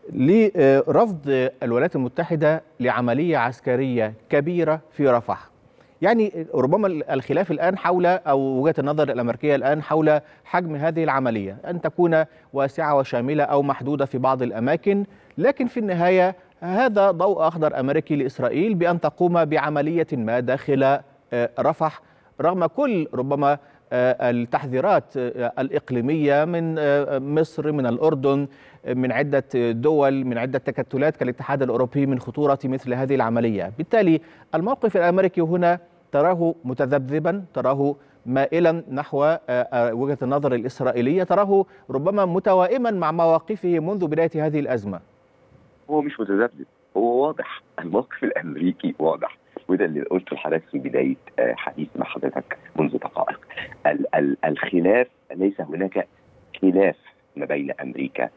Speaker 1: لرفض الولايات المتحدة لعملية عسكرية كبيرة في رفح. يعني ربما الخلاف الآن حول أو وجهة النظر الأمريكية الآن حول حجم هذه العملية، أن تكون واسعة وشاملة أو محدودة في بعض الأماكن، لكن في النهاية هذا ضوء أخضر أمريكي لإسرائيل بأن تقوم بعملية ما داخل رفح، رغم كل ربما التحذيرات الإقليمية من مصر، من الأردن، من عدة دول، من عدة تكتلات كالاتحاد الأوروبي من خطورة مثل هذه العملية. بالتالي الموقف الأمريكي هنا تراه متذبذبا، تراه مائلا نحو وجهة النظر الإسرائيلية، تراه ربما متوائما مع مواقفه منذ بداية هذه الأزمة.
Speaker 7: هو مش متذبذب، هو واضح. الموقف الأمريكي واضح، وده اللي قلته لحضرتك في بداية حديث مع حضرتك منذ دقائق. ال- ال- الخلاف ليس هناك خلاف ما بين أمريكا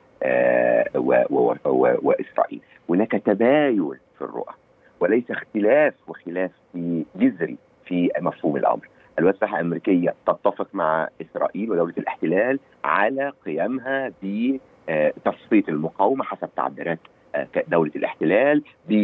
Speaker 7: و- و- و- وإسرائيل، هناك تباين في الرؤى وليس اختلاف وخلاف في جذري في مفهوم الأمر. الولايات المتحدة الأمريكية تتفق مع إسرائيل ودولة الاحتلال على قيامها بتصفية المقاومة حسب تعبيرات دولة الاحتلال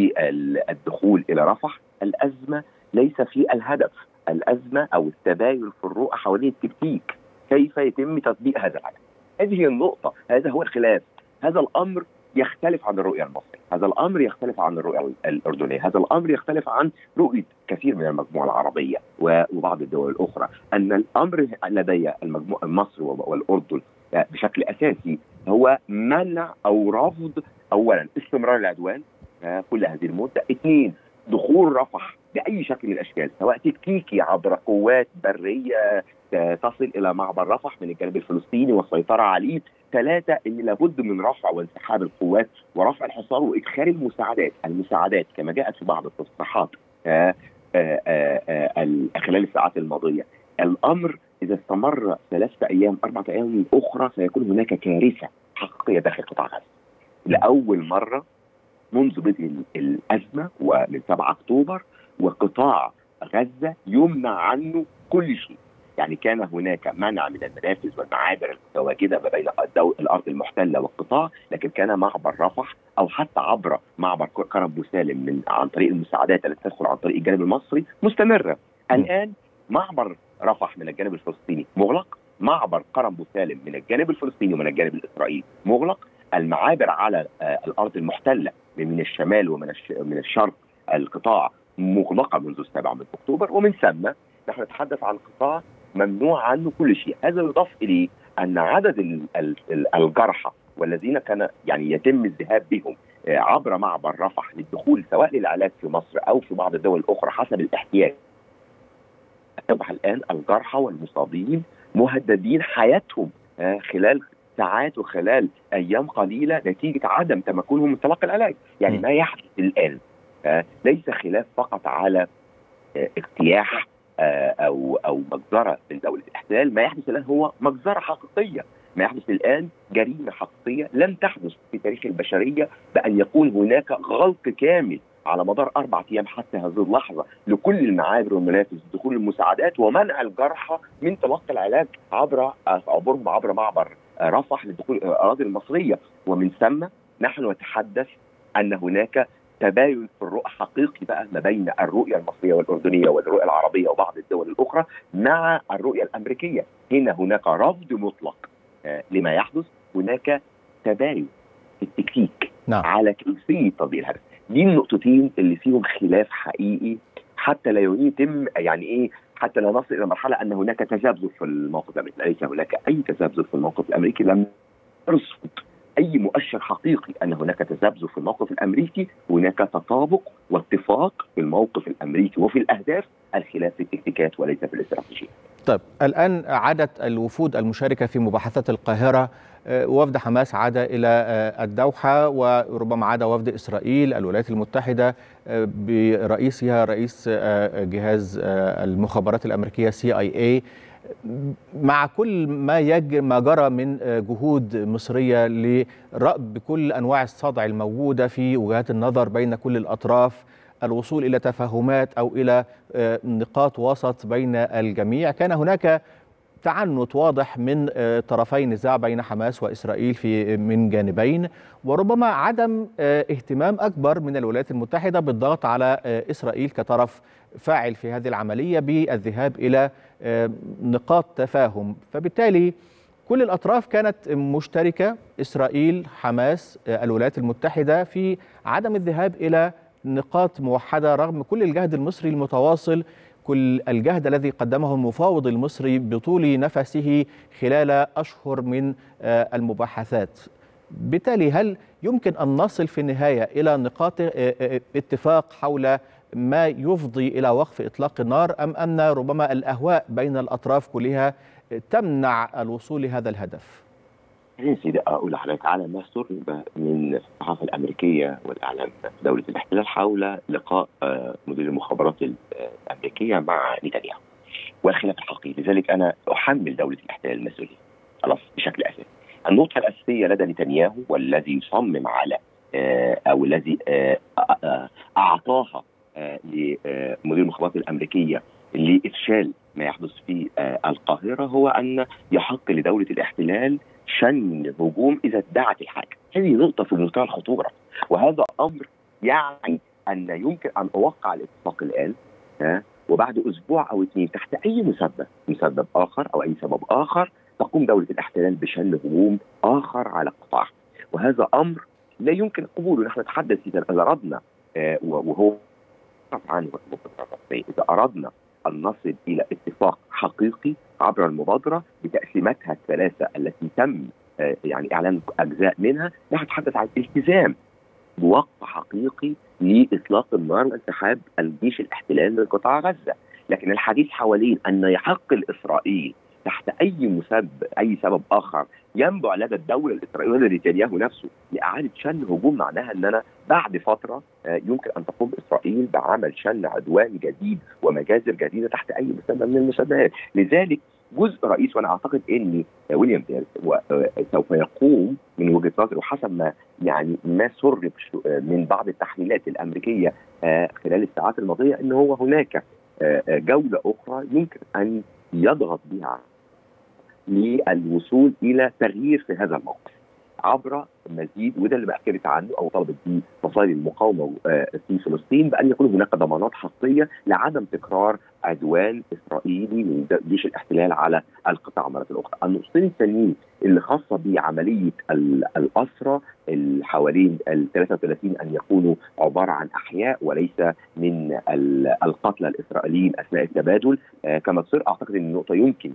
Speaker 7: بالدخول إلى رفح. الأزمة ليس في الهدف، الأزمة أو التباين في الرؤى حوالين التكتيك، كيف يتم تطبيق هذا الهدف. هذه هي النقطة، هذا هو الخلاف. هذا الأمر يختلف عن الرؤية المصرية، هذا الأمر يختلف عن الرؤية الأردنية، هذا الأمر يختلف عن رؤية كثير من المجموعة العربية وبعض الدول الأخرى. أن الأمر لدي المجموعة مصر والأردن بشكل أساسي هو منع أو رفض أولا استمرار العدوان كل هذه المدة، اثنين دخول رفح بأي شكل من الأشكال سواء تكتيكي عبر قوات برية تصل إلى معبر رفح من الجانب الفلسطيني والسيطرة عليه، ثلاثة إن لابد من رفع وانسحاب القوات ورفع الحصار وإدخال المساعدات المساعدات كما جاءت في بعض التصريحات خلال الساعات الماضية. الأمر إذا استمر ثلاثة أيام أربعة أيام أخرى سيكون هناك كارثة حقيقية داخل قطاع غزة لأول مرة منذ بدء الأزمة ومن سبعة أكتوبر، وقطاع غزة يمنع عنه كل شيء. يعني كان هناك منع من المنافذ والمعابر المتواجدة ما بين الأرض المحتلة والقطاع، لكن كان معبر رفح أو حتى عبر معبر كرم بوسالم من عن طريق المساعدات التي تدخل عن طريق الجانب المصري مستمرة. الآن معبر رفح من الجانب الفلسطيني مغلق، معبر كرم بوسالم من الجانب الفلسطيني ومن الجانب الاسرائيلي مغلق، المعابر على الارض المحتله من الشمال ومن من الشرق القطاع مغلقه منذ السابع من اكتوبر، ومن ثم نحن نتحدث عن قطاع ممنوع عنه كل شيء. هذا يضاف اليه ان عدد الجرحى والذين كان يعني يتم الذهاب بهم عبر معبر رفح للدخول سواء للعلاج في مصر او في بعض الدول الاخرى حسب الاحتياج، يصبح الان الجرحى والمصابين مهددين حياتهم خلال ساعات وخلال ايام قليله نتيجه عدم تمكنهم من تلقي العلاج. يعني ما يحدث الان ليس خلاف فقط على اجتياح او او مجزره من دوله الاحتلال، ما يحدث الان هو مجزره حقيقيه، ما يحدث الان جريمه حقيقيه لم تحدث في تاريخ البشريه، بان يكون هناك غلق كامل على مدار اربع ايام حتى هذه اللحظه لكل المعابر والمنافذ دخول المساعدات ومنع الجرحى من تلقي العلاج عبر عبورهم عبر معبر رفح لدخول الاراضي المصريه. ومن ثم نحن نتحدث ان هناك تباين في الرؤى حقيقي بقى ما بين الرؤيه المصريه والاردنيه والرؤيه العربيه وبعض الدول الاخرى مع الرؤيه الامريكيه. هنا هناك رفض مطلق لما يحدث، هناك تباين في التكتيك نعم. على كيفيه تطبيق الهدف. دي النقطتين اللي فيهم خلاف حقيقي حتى لا يتم يعني ايه حتى لا نصل الى مرحله ان هناك تذبذب في الموقف الامريكي. ليس هناك اي تذبذب في الموقف الامريكي، لم يرصد اي مؤشر حقيقي ان هناك تذبذب في الموقف الامريكي، هناك تطابق واتفاق في الموقف الامريكي وفي الاهداف، الخلاف في التكتيكات وليس في الاستراتيجيه.
Speaker 1: طيب الان عادت الوفود المشاركه في مباحثات القاهره، وفد حماس عاد الى الدوحه وربما عاد وفد اسرائيل، الولايات المتحده برئيسها رئيس جهاز المخابرات الامريكيه سي اي اي. مع كل ما يجري ما جرى من جهود مصريه لرأب كل انواع الصدع الموجوده في وجهات النظر بين كل الاطراف، الوصول الى تفاهمات او الى نقاط وسط بين الجميع، كان هناك تعنت واضح من طرفي النزاع بين حماس وإسرائيل في من جانبين، وربما عدم اهتمام أكبر من الولايات المتحدة بالضغط على إسرائيل كطرف فاعل في هذه العملية بالذهاب إلى نقاط تفاهم. فبالتالي كل الأطراف كانت مشتركة، إسرائيل، حماس، الولايات المتحدة، في عدم الذهاب إلى نقاط موحدة رغم كل الجهد المصري المتواصل، كل الجهد الذي قدمه المفاوض المصري بطول نفسه خلال أشهر من المباحثات. بالتالي هل يمكن أن نصل في النهاية إلى نقاط اتفاق حول ما يفضي إلى وقف إطلاق النار، أم أن ربما الأهواء بين الأطراف كلها تمنع الوصول لهذا الهدف؟
Speaker 7: سيدي أقول لحضرتك على ما سرب من الصحافة الأمريكية والإعلام دولة الاحتلال حول لقاء مدير المخابرات الأمريكية مع نتنياهو والخلاف الحقيقي، لذلك أنا أحمل دولة الاحتلال المسؤولية خلاص بشكل أساسي. النقطة الأساسية لدى نتنياهو والذي يصمم على أو الذي أعطاها لمدير المخابرات الأمريكية لإفشال ما يحدث في القاهرة هو أن يحق لدولة الاحتلال شن هجوم إذا ادعت الحاجة. هذه نقطة في منتهى الخطورة، وهذا أمر يعني أن يمكن أن أوقع الاتفاق الآن ها وبعد أسبوع أو اثنين تحت أي مسبب مسبب آخر أو أي سبب آخر تقوم دولة الاحتلال بشن هجوم آخر على القطاع، وهذا أمر لا يمكن قبوله. نحن نتحدث إذا أردنا آه وهو عنه إذا أردنا أن نصل إلى اتفاق حقيقي عبر المبادرة بتقسيماتها الثلاثة التي تم آه يعني إعلان أجزاء منها، نتحدث عن التزام بوقف حقيقي لإطلاق النار وانسحاب الجيش الاحتلال من قطاع غزة. لكن الحديث حوالين أن يحق لإسرائيل تحت أي مسبب أي سبب آخر ينبع لدى الدولة الإسرائيلية ولدى نتنياهو نفسه لإعادة شن هجوم، معناها أن أنا بعد فترة يمكن أن تقوم إسرائيل بعمل شن عدوان جديد ومجازر جديدة تحت أي مسبب من المسببات. لذلك جزء رئيس، وأنا أعتقد أن ويليام بيرس سوف يقوم من وجهة نظري وحسب ما يعني ما سرب من بعض التحليلات الأمريكية خلال الساعات الماضية أن هو هناك جولة أخرى يمكن أن يضغط بها للوصول إلى تغيير في هذا الموقف. عبر مزيد، وده اللي بأكدت عنه أو طلبت به فصائل المقاومة في فلسطين، بأن يكون هناك ضمانات حقيقية لعدم تكرار عدوان إسرائيلي من جيش الاحتلال على القطاع مرة أخرى. النقطتين الثانيين اللي خاصة بعملية الأسرى الحوالين ال ثلاثة وثلاثين أن يكونوا عبارة عن أحياء وليس من القتلى الإسرائيليين أثناء التبادل كما تصير، أعتقد أن النقطة يمكن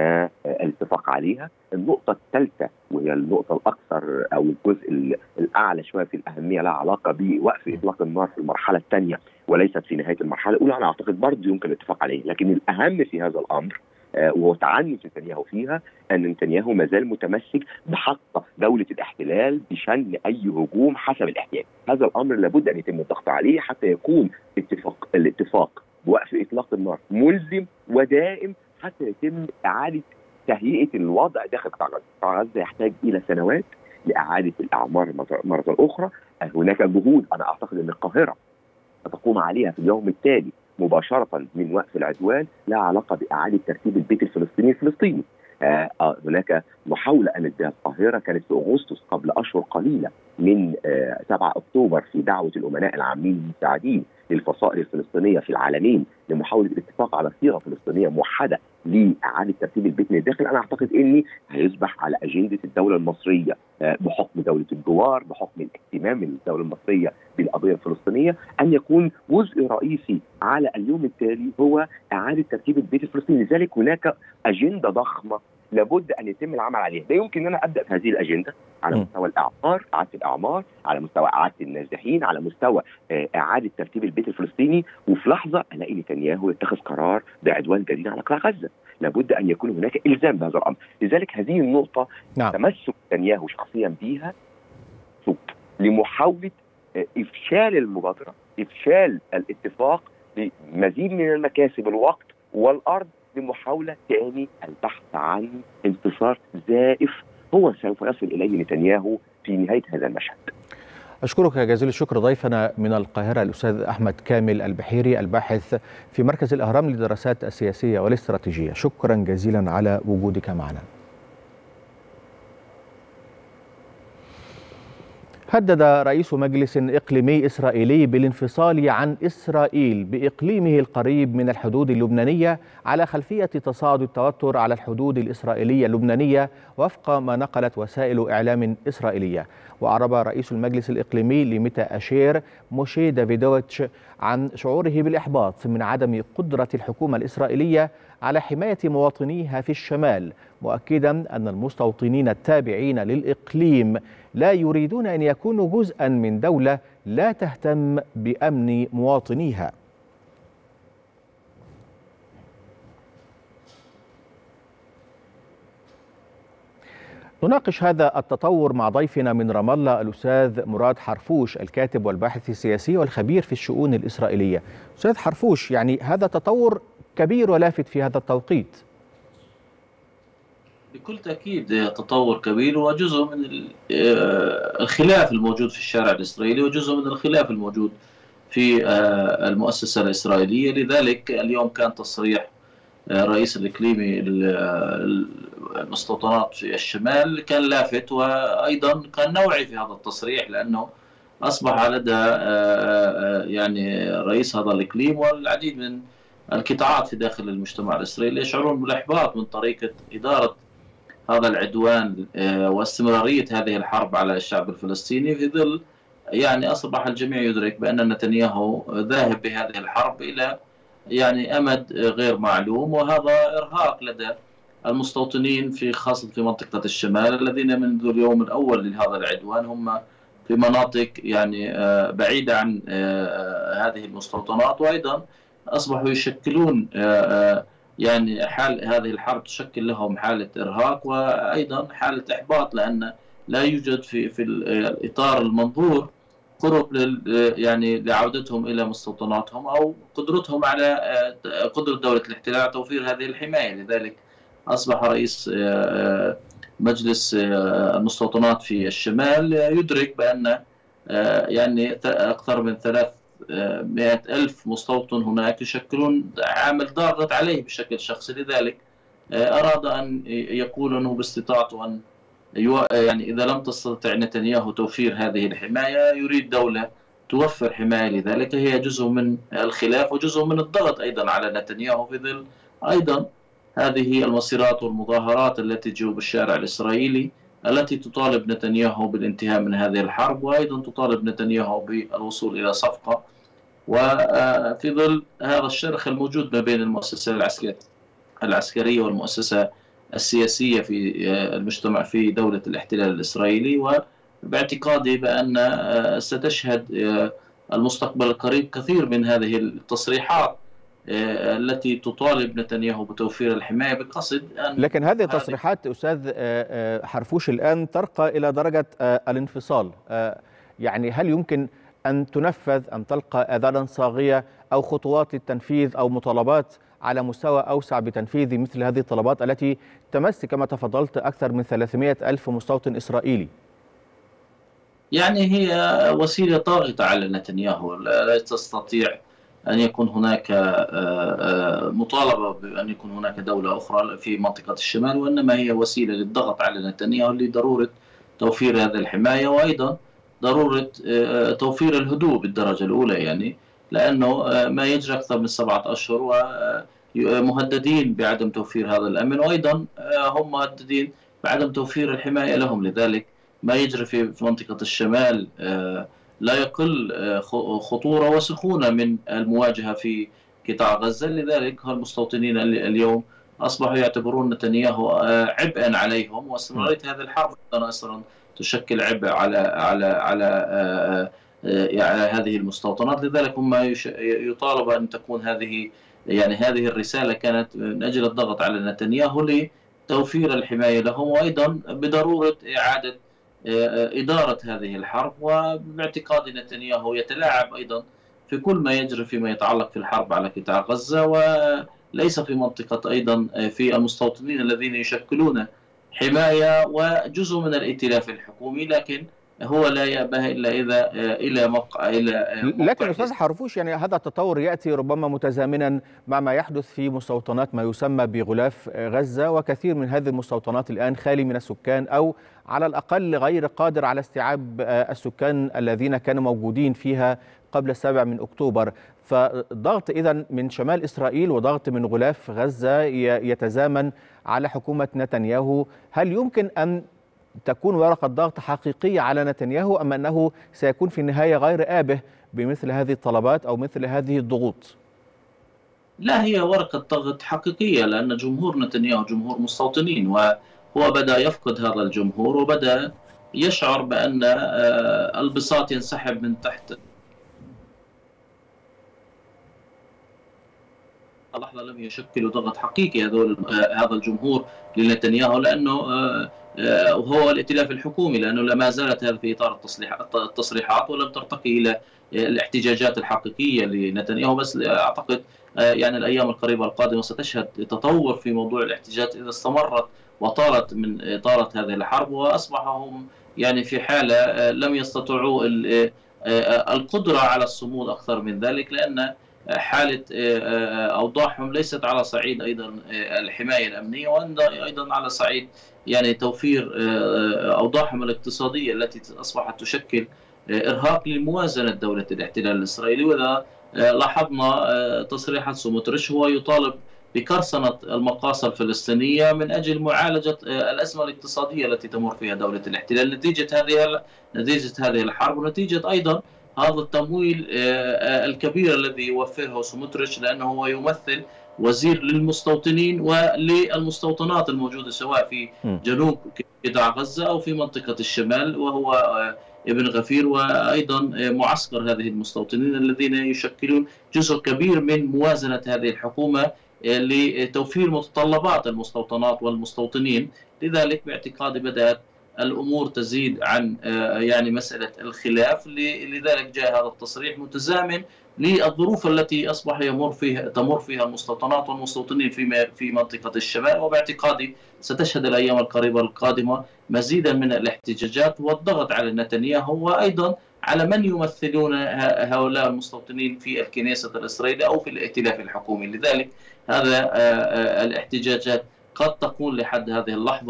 Speaker 7: الاتفاق عليها. النقطة الثالثة وهي النقطة الأكثر أو الجزء الأعلى شوية في الأهمية لها علاقة بوقف إطلاق النار في المرحلة الثانية وليست في نهاية المرحلة الأولى، أنا أعتقد برضه يمكن الاتفاق عليه. لكن الأهم في هذا الأمر وهو تعنت نتنياهو فيها أن نتنياهو ما زال متمسك بحق دولة الاحتلال بشن أي هجوم حسب الاحتياج. هذا الأمر لابد أن يتم الضغط عليه حتى يكون اتفاق الاتفاق بوقف إطلاق النار ملزم ودائم، حتى يتم إعادة تهيئة الوضع داخل قطاع غزة. قطاع غزة يحتاج إلى سنوات لإعادة الأعمار مرة أخرى. هناك جهود أنا أعتقد أن القاهرة ستقوم عليها في اليوم التالي مباشرة من وقف العدوان لها علاقة بإعادة ترتيب البيت الفلسطيني الفلسطيني. آه آه هناك محاولة قامت بها القاهرة كانت في أغسطس قبل أشهر قليلة من آه سبعة أكتوبر في دعوة الأمناء العامين المساعدين للفصائل الفلسطينية في العالمين لمحاولة الاتفاق على صيغة فلسطينية موحدة لإعادة ترتيب البيت من الداخل. أنا أعتقد أني هيصبح على أجندة الدولة المصرية آه بحكم دولة الجوار، بحكم الاهتمام الدولة المصرية بالقضية الفلسطينية، أن يكون جزء رئيسي على اليوم التالي هو إعادة ترتيب البيت الفلسطيني. لذلك هناك أجندة ضخمة لابد أن يتم العمل عليها. ده يمكن أن أنا أبدأ في هذه الأجندة على مستوى الأعمار، إعادة الأعمار، على مستوى إعادة النازحين، على مستوى إعادة ترتيب البيت الفلسطيني، وفي لحظة ألاقي نتنياهو يتخذ قرار بعدوان جديد على قطاع غزة. لابد أن يكون هناك إلزام بهذا الأمر. لذلك هذه النقطة نعم. تمسك نتنياهو شخصيا بها لمحاولة إفشال المبادرة، إفشال الاتفاق لمزيد من المكاسب الوقت والأرض لمحاولة تاني البحث عن انتصار زائف هو سوف يصل إليه نتنياهو في نهاية هذا المشهد.
Speaker 1: أشكرك جزيل الشكر. ضيفنا من القاهرة الأستاذ أحمد كامل البحيري الباحث في مركز الأهرام للدراسات السياسية والاستراتيجية، شكرا جزيلا على وجودك معنا. هدد رئيس مجلس إقليمي إسرائيلي بالانفصال عن إسرائيل بإقليمه القريب من الحدود اللبنانية على خلفية تصاعد التوتر على الحدود الإسرائيلية اللبنانية وفق ما نقلت وسائل إعلام إسرائيلية. وأعرب رئيس المجلس الإقليمي لميتا أشير موشي دافيدوفيتش عن شعوره بالإحباط من عدم قدرة الحكومة الإسرائيلية على حماية مواطنيها في الشمال، مؤكدا أن المستوطنين التابعين للإقليم لا يريدون أن يكونوا جزءا من دولة لا تهتم بأمن مواطنيها. نناقش هذا التطور مع ضيفنا من رام الله الأستاذ مراد حرفوش الكاتب والباحث السياسي والخبير في الشؤون الإسرائيلية. أستاذ حرفوش، يعني هذا تطور كبير ولافت في هذا التوقيت.
Speaker 8: بكل تأكيد تطور كبير وجزء من الخلاف الموجود في الشارع الإسرائيلي وجزء من الخلاف الموجود في المؤسسة الإسرائيلية. لذلك اليوم كان تصريح الرئيس الإقليمي المستوطنات في الشمال كان لافت، وأيضا كان نوعي في هذا التصريح، لأنه أصبح لدى يعني رئيس هذا الإقليم والعديد من القطاعات في داخل المجتمع الإسرائيلي يشعرون بالإحباط من طريقة إدارة هذا العدوان واستمرارية هذه الحرب على الشعب الفلسطيني، في ظل يعني أصبح الجميع يدرك بأن نتنياهو ذاهب بهذه الحرب إلى يعني أمد غير معلوم، وهذا إرهاق لدى المستوطنين في خاصة في منطقة الشمال الذين منذ اليوم الأول لهذا العدوان هم في مناطق يعني بعيدة عن هذه المستوطنات، وأيضا أصبحوا يشكلون يعني حال هذه الحرب تشكل لهم حالة إرهاق وأيضا حالة إحباط، لأن لا يوجد في في الإطار المنظور قرب يعني لعودتهم إلى مستوطناتهم أو قدرتهم على قدرة دولة الاحتلال على توفير هذه الحماية. لذلك أصبح رئيس مجلس المستوطنات في الشمال يدرك بأن يعني أكثر من ثلاث مئة ألف مستوطن هناك يشكلون عامل ضاغط عليه بشكل شخصي. لذلك أراد أن يقول أنه باستطاعته أن يعني إذا لم تستطع نتنياهو توفير هذه الحماية يريد دولة توفر حماية لذلك. هي جزء من الخلاف وجزء من الضغط أيضا على نتنياهو في ظل أيضا هذه المسيرات والمظاهرات التي تجوب الشارع الإسرائيلي التي تطالب نتنياهو بالانتهاء من هذه الحرب، وأيضا تطالب نتنياهو بالوصول إلى صفقة. وفي ظل هذا الشرخ الموجود ما بين المؤسسة العسكرية والمؤسسة السياسية في المجتمع في دولة الاحتلال الإسرائيلي، وباعتقادي بأن ستشهد المستقبل القريب كثير من هذه التصريحات التي تطالب نتنياهو بتوفير الحماية بقصد أن
Speaker 1: لكن هذه التصريحات أستاذ حرفوش الآن ترقى إلى درجة الانفصال. يعني هل يمكن أن تنفذ، أن تلقى آذانا صاغية أو خطوات للتنفيذ أو مطالبات على مستوى أوسع بتنفيذ مثل هذه الطلبات التي تمس كما تفضلت أكثر من ثلاثمائة ألف مستوطن إسرائيلي؟
Speaker 8: يعني هي وسيلة ضاغطة على نتنياهو، لا تستطيع أن يكون هناك مطالبة بأن يكون هناك دولة أخرى في منطقة الشمال، وإنما هي وسيلة للضغط على نتنياهو لضرورة توفير هذه الحماية، وأيضا ضرورة توفير الهدوء بالدرجة الأولى، يعني لأنه ما يجري أكثر من سبعة أشهر ومهددين بعدم توفير هذا الأمن، وأيضا هم مهددين بعدم توفير الحماية لهم. لذلك ما يجري في منطقة الشمال لا يقل خطورة وسخونة من المواجهة في قطاع غزة. لذلك المستوطنين اليوم أصبحوا يعتبرون نتنياهو عبئا عليهم، واستمرارية هذه الحرب أصلا تشكل عبء على على على يعني هذه المستوطنات. لذلك هم يطالب أن تكون هذه يعني هذه الرسالة كانت من أجل الضغط على نتنياهو لتوفير الحماية لهم، وأيضا بضرورة إعادة إدارة هذه الحرب. وباعتقاد نتنياهو يتلاعب أيضا في كل ما يجري فيما يتعلق في الحرب على قطاع غزة، وليس في منطقة أيضا في المستوطنين الذين يشكلون حماية وجزء من الائتلاف الحكومي، لكن هو لا يأبه إلا إذا إلى موقع إلى
Speaker 1: لكن أستاذ حرفوش، يعني هذا التطور يأتي ربما متزامنا مع ما يحدث في مستوطنات ما يسمى بغلاف غزة، وكثير من هذه المستوطنات الآن خالي من السكان أو على الأقل غير قادر على استيعاب السكان الذين كانوا موجودين فيها قبل السابع من أكتوبر. فضغط إذن من شمال إسرائيل وضغط من غلاف غزة يتزامن على حكومة نتنياهو. هل يمكن أن تكون ورقة ضغط حقيقية على نتنياهو، أم أنه سيكون في النهاية غير آبه بمثل هذه الطلبات أو مثل هذه الضغوط؟
Speaker 8: لا، هي ورقة ضغط حقيقية، لأن جمهور نتنياهو جمهور مستوطنين، وهو بدأ يفقد هذا الجمهور وبدأ يشعر بأن البساط ينسحب من تحت. لحظة لم يشكلوا ضغط حقيقي هذول هذا الجمهور لنتنياهو، لأنه وهو الائتلاف الحكومي، لأنه لما زالت هذه في إطار التصريحات ولم ترتقي إلى الاحتجاجات الحقيقية لنتنياهو. بس أعتقد يعني الأيام القريبة القادمة ستشهد تطور في موضوع الاحتجاج إذا استمرت وطالت من طالت هذه الحرب، وأصبحوا هم يعني في حالة لم يستطيعوا القدرة على الصمود أكثر من ذلك، لأن حالة أوضاعهم ليست على صعيد أيضا الحماية الأمنية، وأيضا على صعيد يعني توفير أوضاعهم الاقتصادية التي أصبحت تشكل إرهاق لموازنة دولة الاحتلال الإسرائيلي. وإذا لاحظنا تصريحات سموتريتش هو يطالب بكرسنة المقاصة الفلسطينية من أجل معالجة الأزمة الاقتصادية التي تمر فيها دولة الاحتلال نتيجة هذه نتيجة هذه الحرب، ونتيجة أيضا هذا التمويل الكبير الذي يوفره سموتريتش، لأنه هو يمثل وزير للمستوطنين وللمستوطنات الموجودة سواء في جنوب قطاع غزة أو في منطقة الشمال، وهو ابن غفير، وأيضا معسكر هذه المستوطنين الذين يشكلون جزء كبير من موازنة هذه الحكومة لتوفير متطلبات المستوطنات والمستوطنين. لذلك باعتقادي بدأت الأمور تزيد عن يعني مسألة الخلاف، لذلك جاء هذا التصريح متزامن للظروف التي أصبح يمر فيها تمر فيها المستوطنات والمستوطنين في في منطقة الشمال. وباعتقادي ستشهد الأيام القريبة القادمة مزيدا من الاحتجاجات والضغط على نتنياهو، وأيضا على من يمثلون هؤلاء المستوطنين في الكنيسة الإسرائيلية أو في الائتلاف الحكومي. لذلك هذا الاحتجاجات قد تكون لحد هذه اللحظة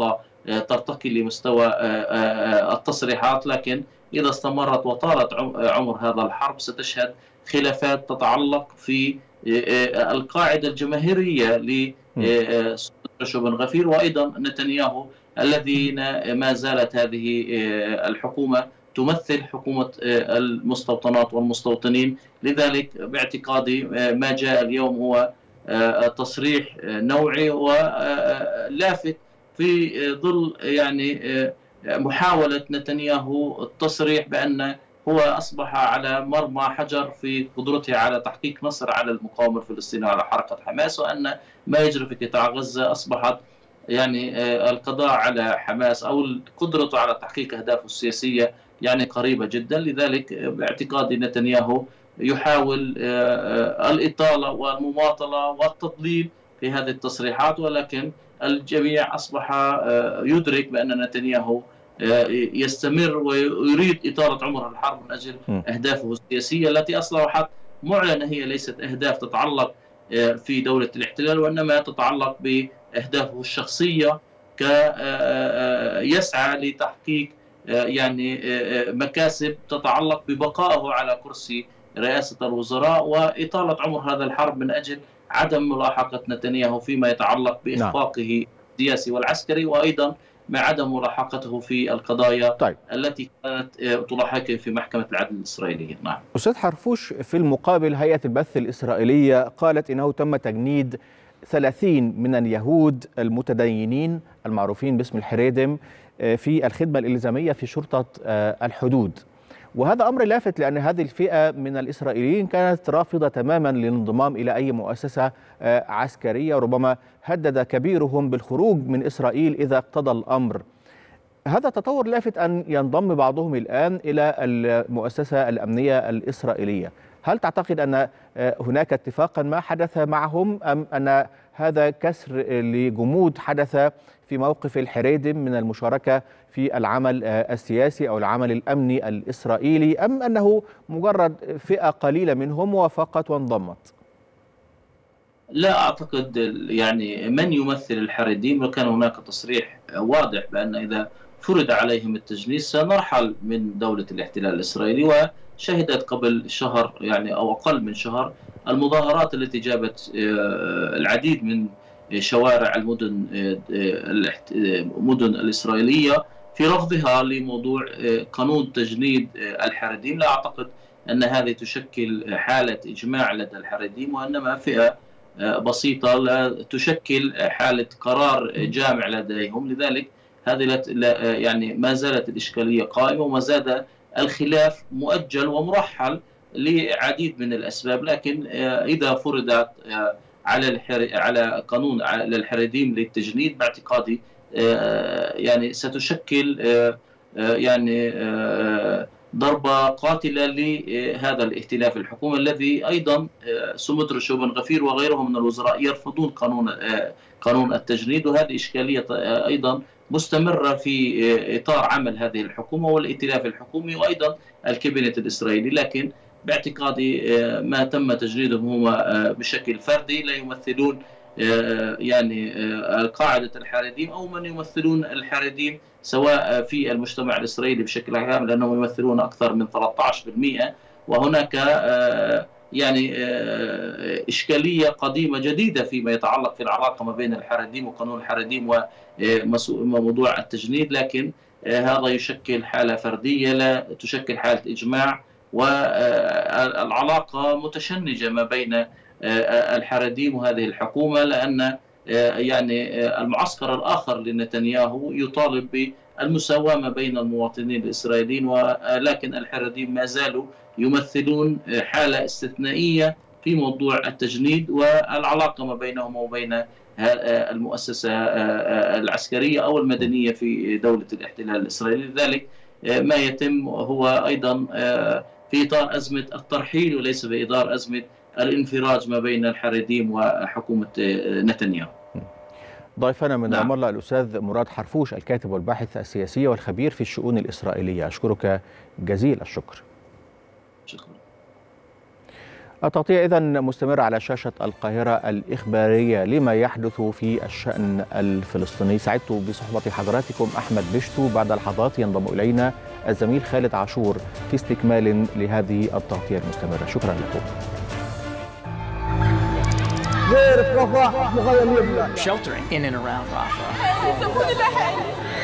Speaker 8: ترتقي لمستوى التصريحات، لكن إذا استمرت وطالت عمر هذا الحرب ستشهد خلافات تتعلق في القاعدة الجماهيرية لسموتريتش وبن غفير وأيضا نتنياهو، الذين ما زالت هذه الحكومة تمثل حكومة المستوطنات والمستوطنين. لذلك باعتقادي ما جاء اليوم هو تصريح نوعي ولافت في ظل يعني محاولة نتنياهو التصريح بأن هو أصبح على مرمى حجر في قدرته على تحقيق نصر على المقاومة الفلسطينية وعلى حركة حماس، وأن ما يجري في قطاع غزة أصبحت يعني القضاء على حماس أو قدرته على تحقيق أهدافه السياسية يعني قريبة جدا. لذلك باعتقاد نتنياهو يحاول الإطالة والمماطلة والتضليل في هذه التصريحات، ولكن الجميع أصبح يدرك بأن نتنياهو يستمر ويريد إطالة عمر الحرب من أجل أهدافه السياسية التي أصبحت معلنة هي ليست أهداف تتعلق في دولة الاحتلال، وإنما تتعلق بأهدافه الشخصية كيسعى لتحقيق يعني مكاسب تتعلق ببقائه على كرسي رئاسة الوزراء وإطالة عمر هذا الحرب من أجل عدم ملاحقة نتنياهو فيما يتعلق بإخفاقه السياسي والعسكري، وأيضا مع عدم ملاحقته في القضايا طيب. التي كانت تلاحقه في محكمة العدل الإسرائيلية. نعم.
Speaker 1: أستاذ حرفوش، في المقابل هيئة البث الإسرائيلية قالت إنه تم تجنيد ثلاثين من اليهود المتدينين المعروفين باسم الحريدم في الخدمة الإلزامية في شرطة الحدود، وهذا أمر لافت لأن هذه الفئة من الإسرائيليين كانت رافضة تماما للانضمام إلى أي مؤسسة عسكرية، وربما هدد كبيرهم بالخروج من إسرائيل إذا اقتضى الأمر. هذا تطور لافت أن ينضم بعضهم الآن إلى المؤسسة الأمنية الإسرائيلية. هل تعتقد أن هناك اتفاقا ما حدث معهم، أم أن هذا كسر لجمود حدث في موقف الحريدم من المشاركة في العمل السياسي أو العمل الأمني الإسرائيلي، أم أنه مجرد فئة قليلة منهم وافقت وانضمت؟
Speaker 8: لا أعتقد يعني من يمثل الحريديم، وكان هناك تصريح واضح بأن إذا فرض عليهم التجنيد سنرحل من دولة الاحتلال الإسرائيلي. وشهدت قبل شهر يعني أو أقل من شهر المظاهرات التي جابت العديد من شوارع المدن المدن الإسرائيلية في رفضها لموضوع قانون تجنيد الحريديم. لا أعتقد أن هذه تشكل حالة إجماع لدى الحريديم، وإنما فئة بسيطة لا تشكل حالة قرار جامع لديهم. لذلك هذه يعني ما زالت الإشكالية قائمة وما زاد الخلاف مؤجل ومرحل لعديد من الأسباب. لكن إذا فرضت على على قانون على الحريديم للتجنيد باعتقادي يعني ستشكل يعني ضربة قاتلة لهذا الائتلاف الحكومي الذي أيضا سموتريتش وبن غفير وغيرهم من الوزراء يرفضون قانون قانون التجنيد، وهذه إشكالية أيضا مستمرة في إطار عمل هذه الحكومة والائتلاف الحكومي وأيضا الكابينت الإسرائيلي. لكن باعتقادي ما تم تجنيدهم هم بشكل فردي لا يمثلون يعني قاعدة الحريديم أو من يمثلون الحريديم سواء في المجتمع الإسرائيلي بشكل عام، لأنهم يمثلون أكثر من ثلاثة عشر بالمئة. وهناك يعني إشكالية قديمة جديدة فيما يتعلق في العلاقة ما بين الحريديم وقانون الحريديم وموضوع التجنيد، لكن هذا يشكل حالة فردية لا تشكل حالة إجماع، والعلاقة متشنجة ما بين الحريديم وهذه الحكومة، لأن يعني المعسكر الآخر لنتنياهو يطالب بالمساواة ما بين المواطنين الإسرائيليين، ولكن الحريديم ما زالوا يمثلون حالة استثنائية في موضوع التجنيد والعلاقة ما بينهم وبين المؤسسة العسكرية أو المدنية في دولة الاحتلال الإسرائيلي. لذلك ما يتم هو أيضا في إطار أزمة الترحيل وليس في إطار أزمة الانفراج ما بين الحريديم وحكومة نتنياهو.
Speaker 1: ضيفنا من رام الله الأستاذ مراد حرفوش، الكاتب والباحث السياسي والخبير في الشؤون الإسرائيلية. أشكرك جزيل الشكر.
Speaker 8: شكرا.
Speaker 1: التغطية إذن مستمرة على شاشة القاهرة الإخبارية لما يحدث في الشأن الفلسطيني. سعدت بصحبة حضراتكم أحمد بشتو. بعد لحظات ينضم إلينا الزميل خالد عاشور في استكمال لهذه التغطية المستمرة. شكرا لكم.
Speaker 9: Sheltering in and around Rafah.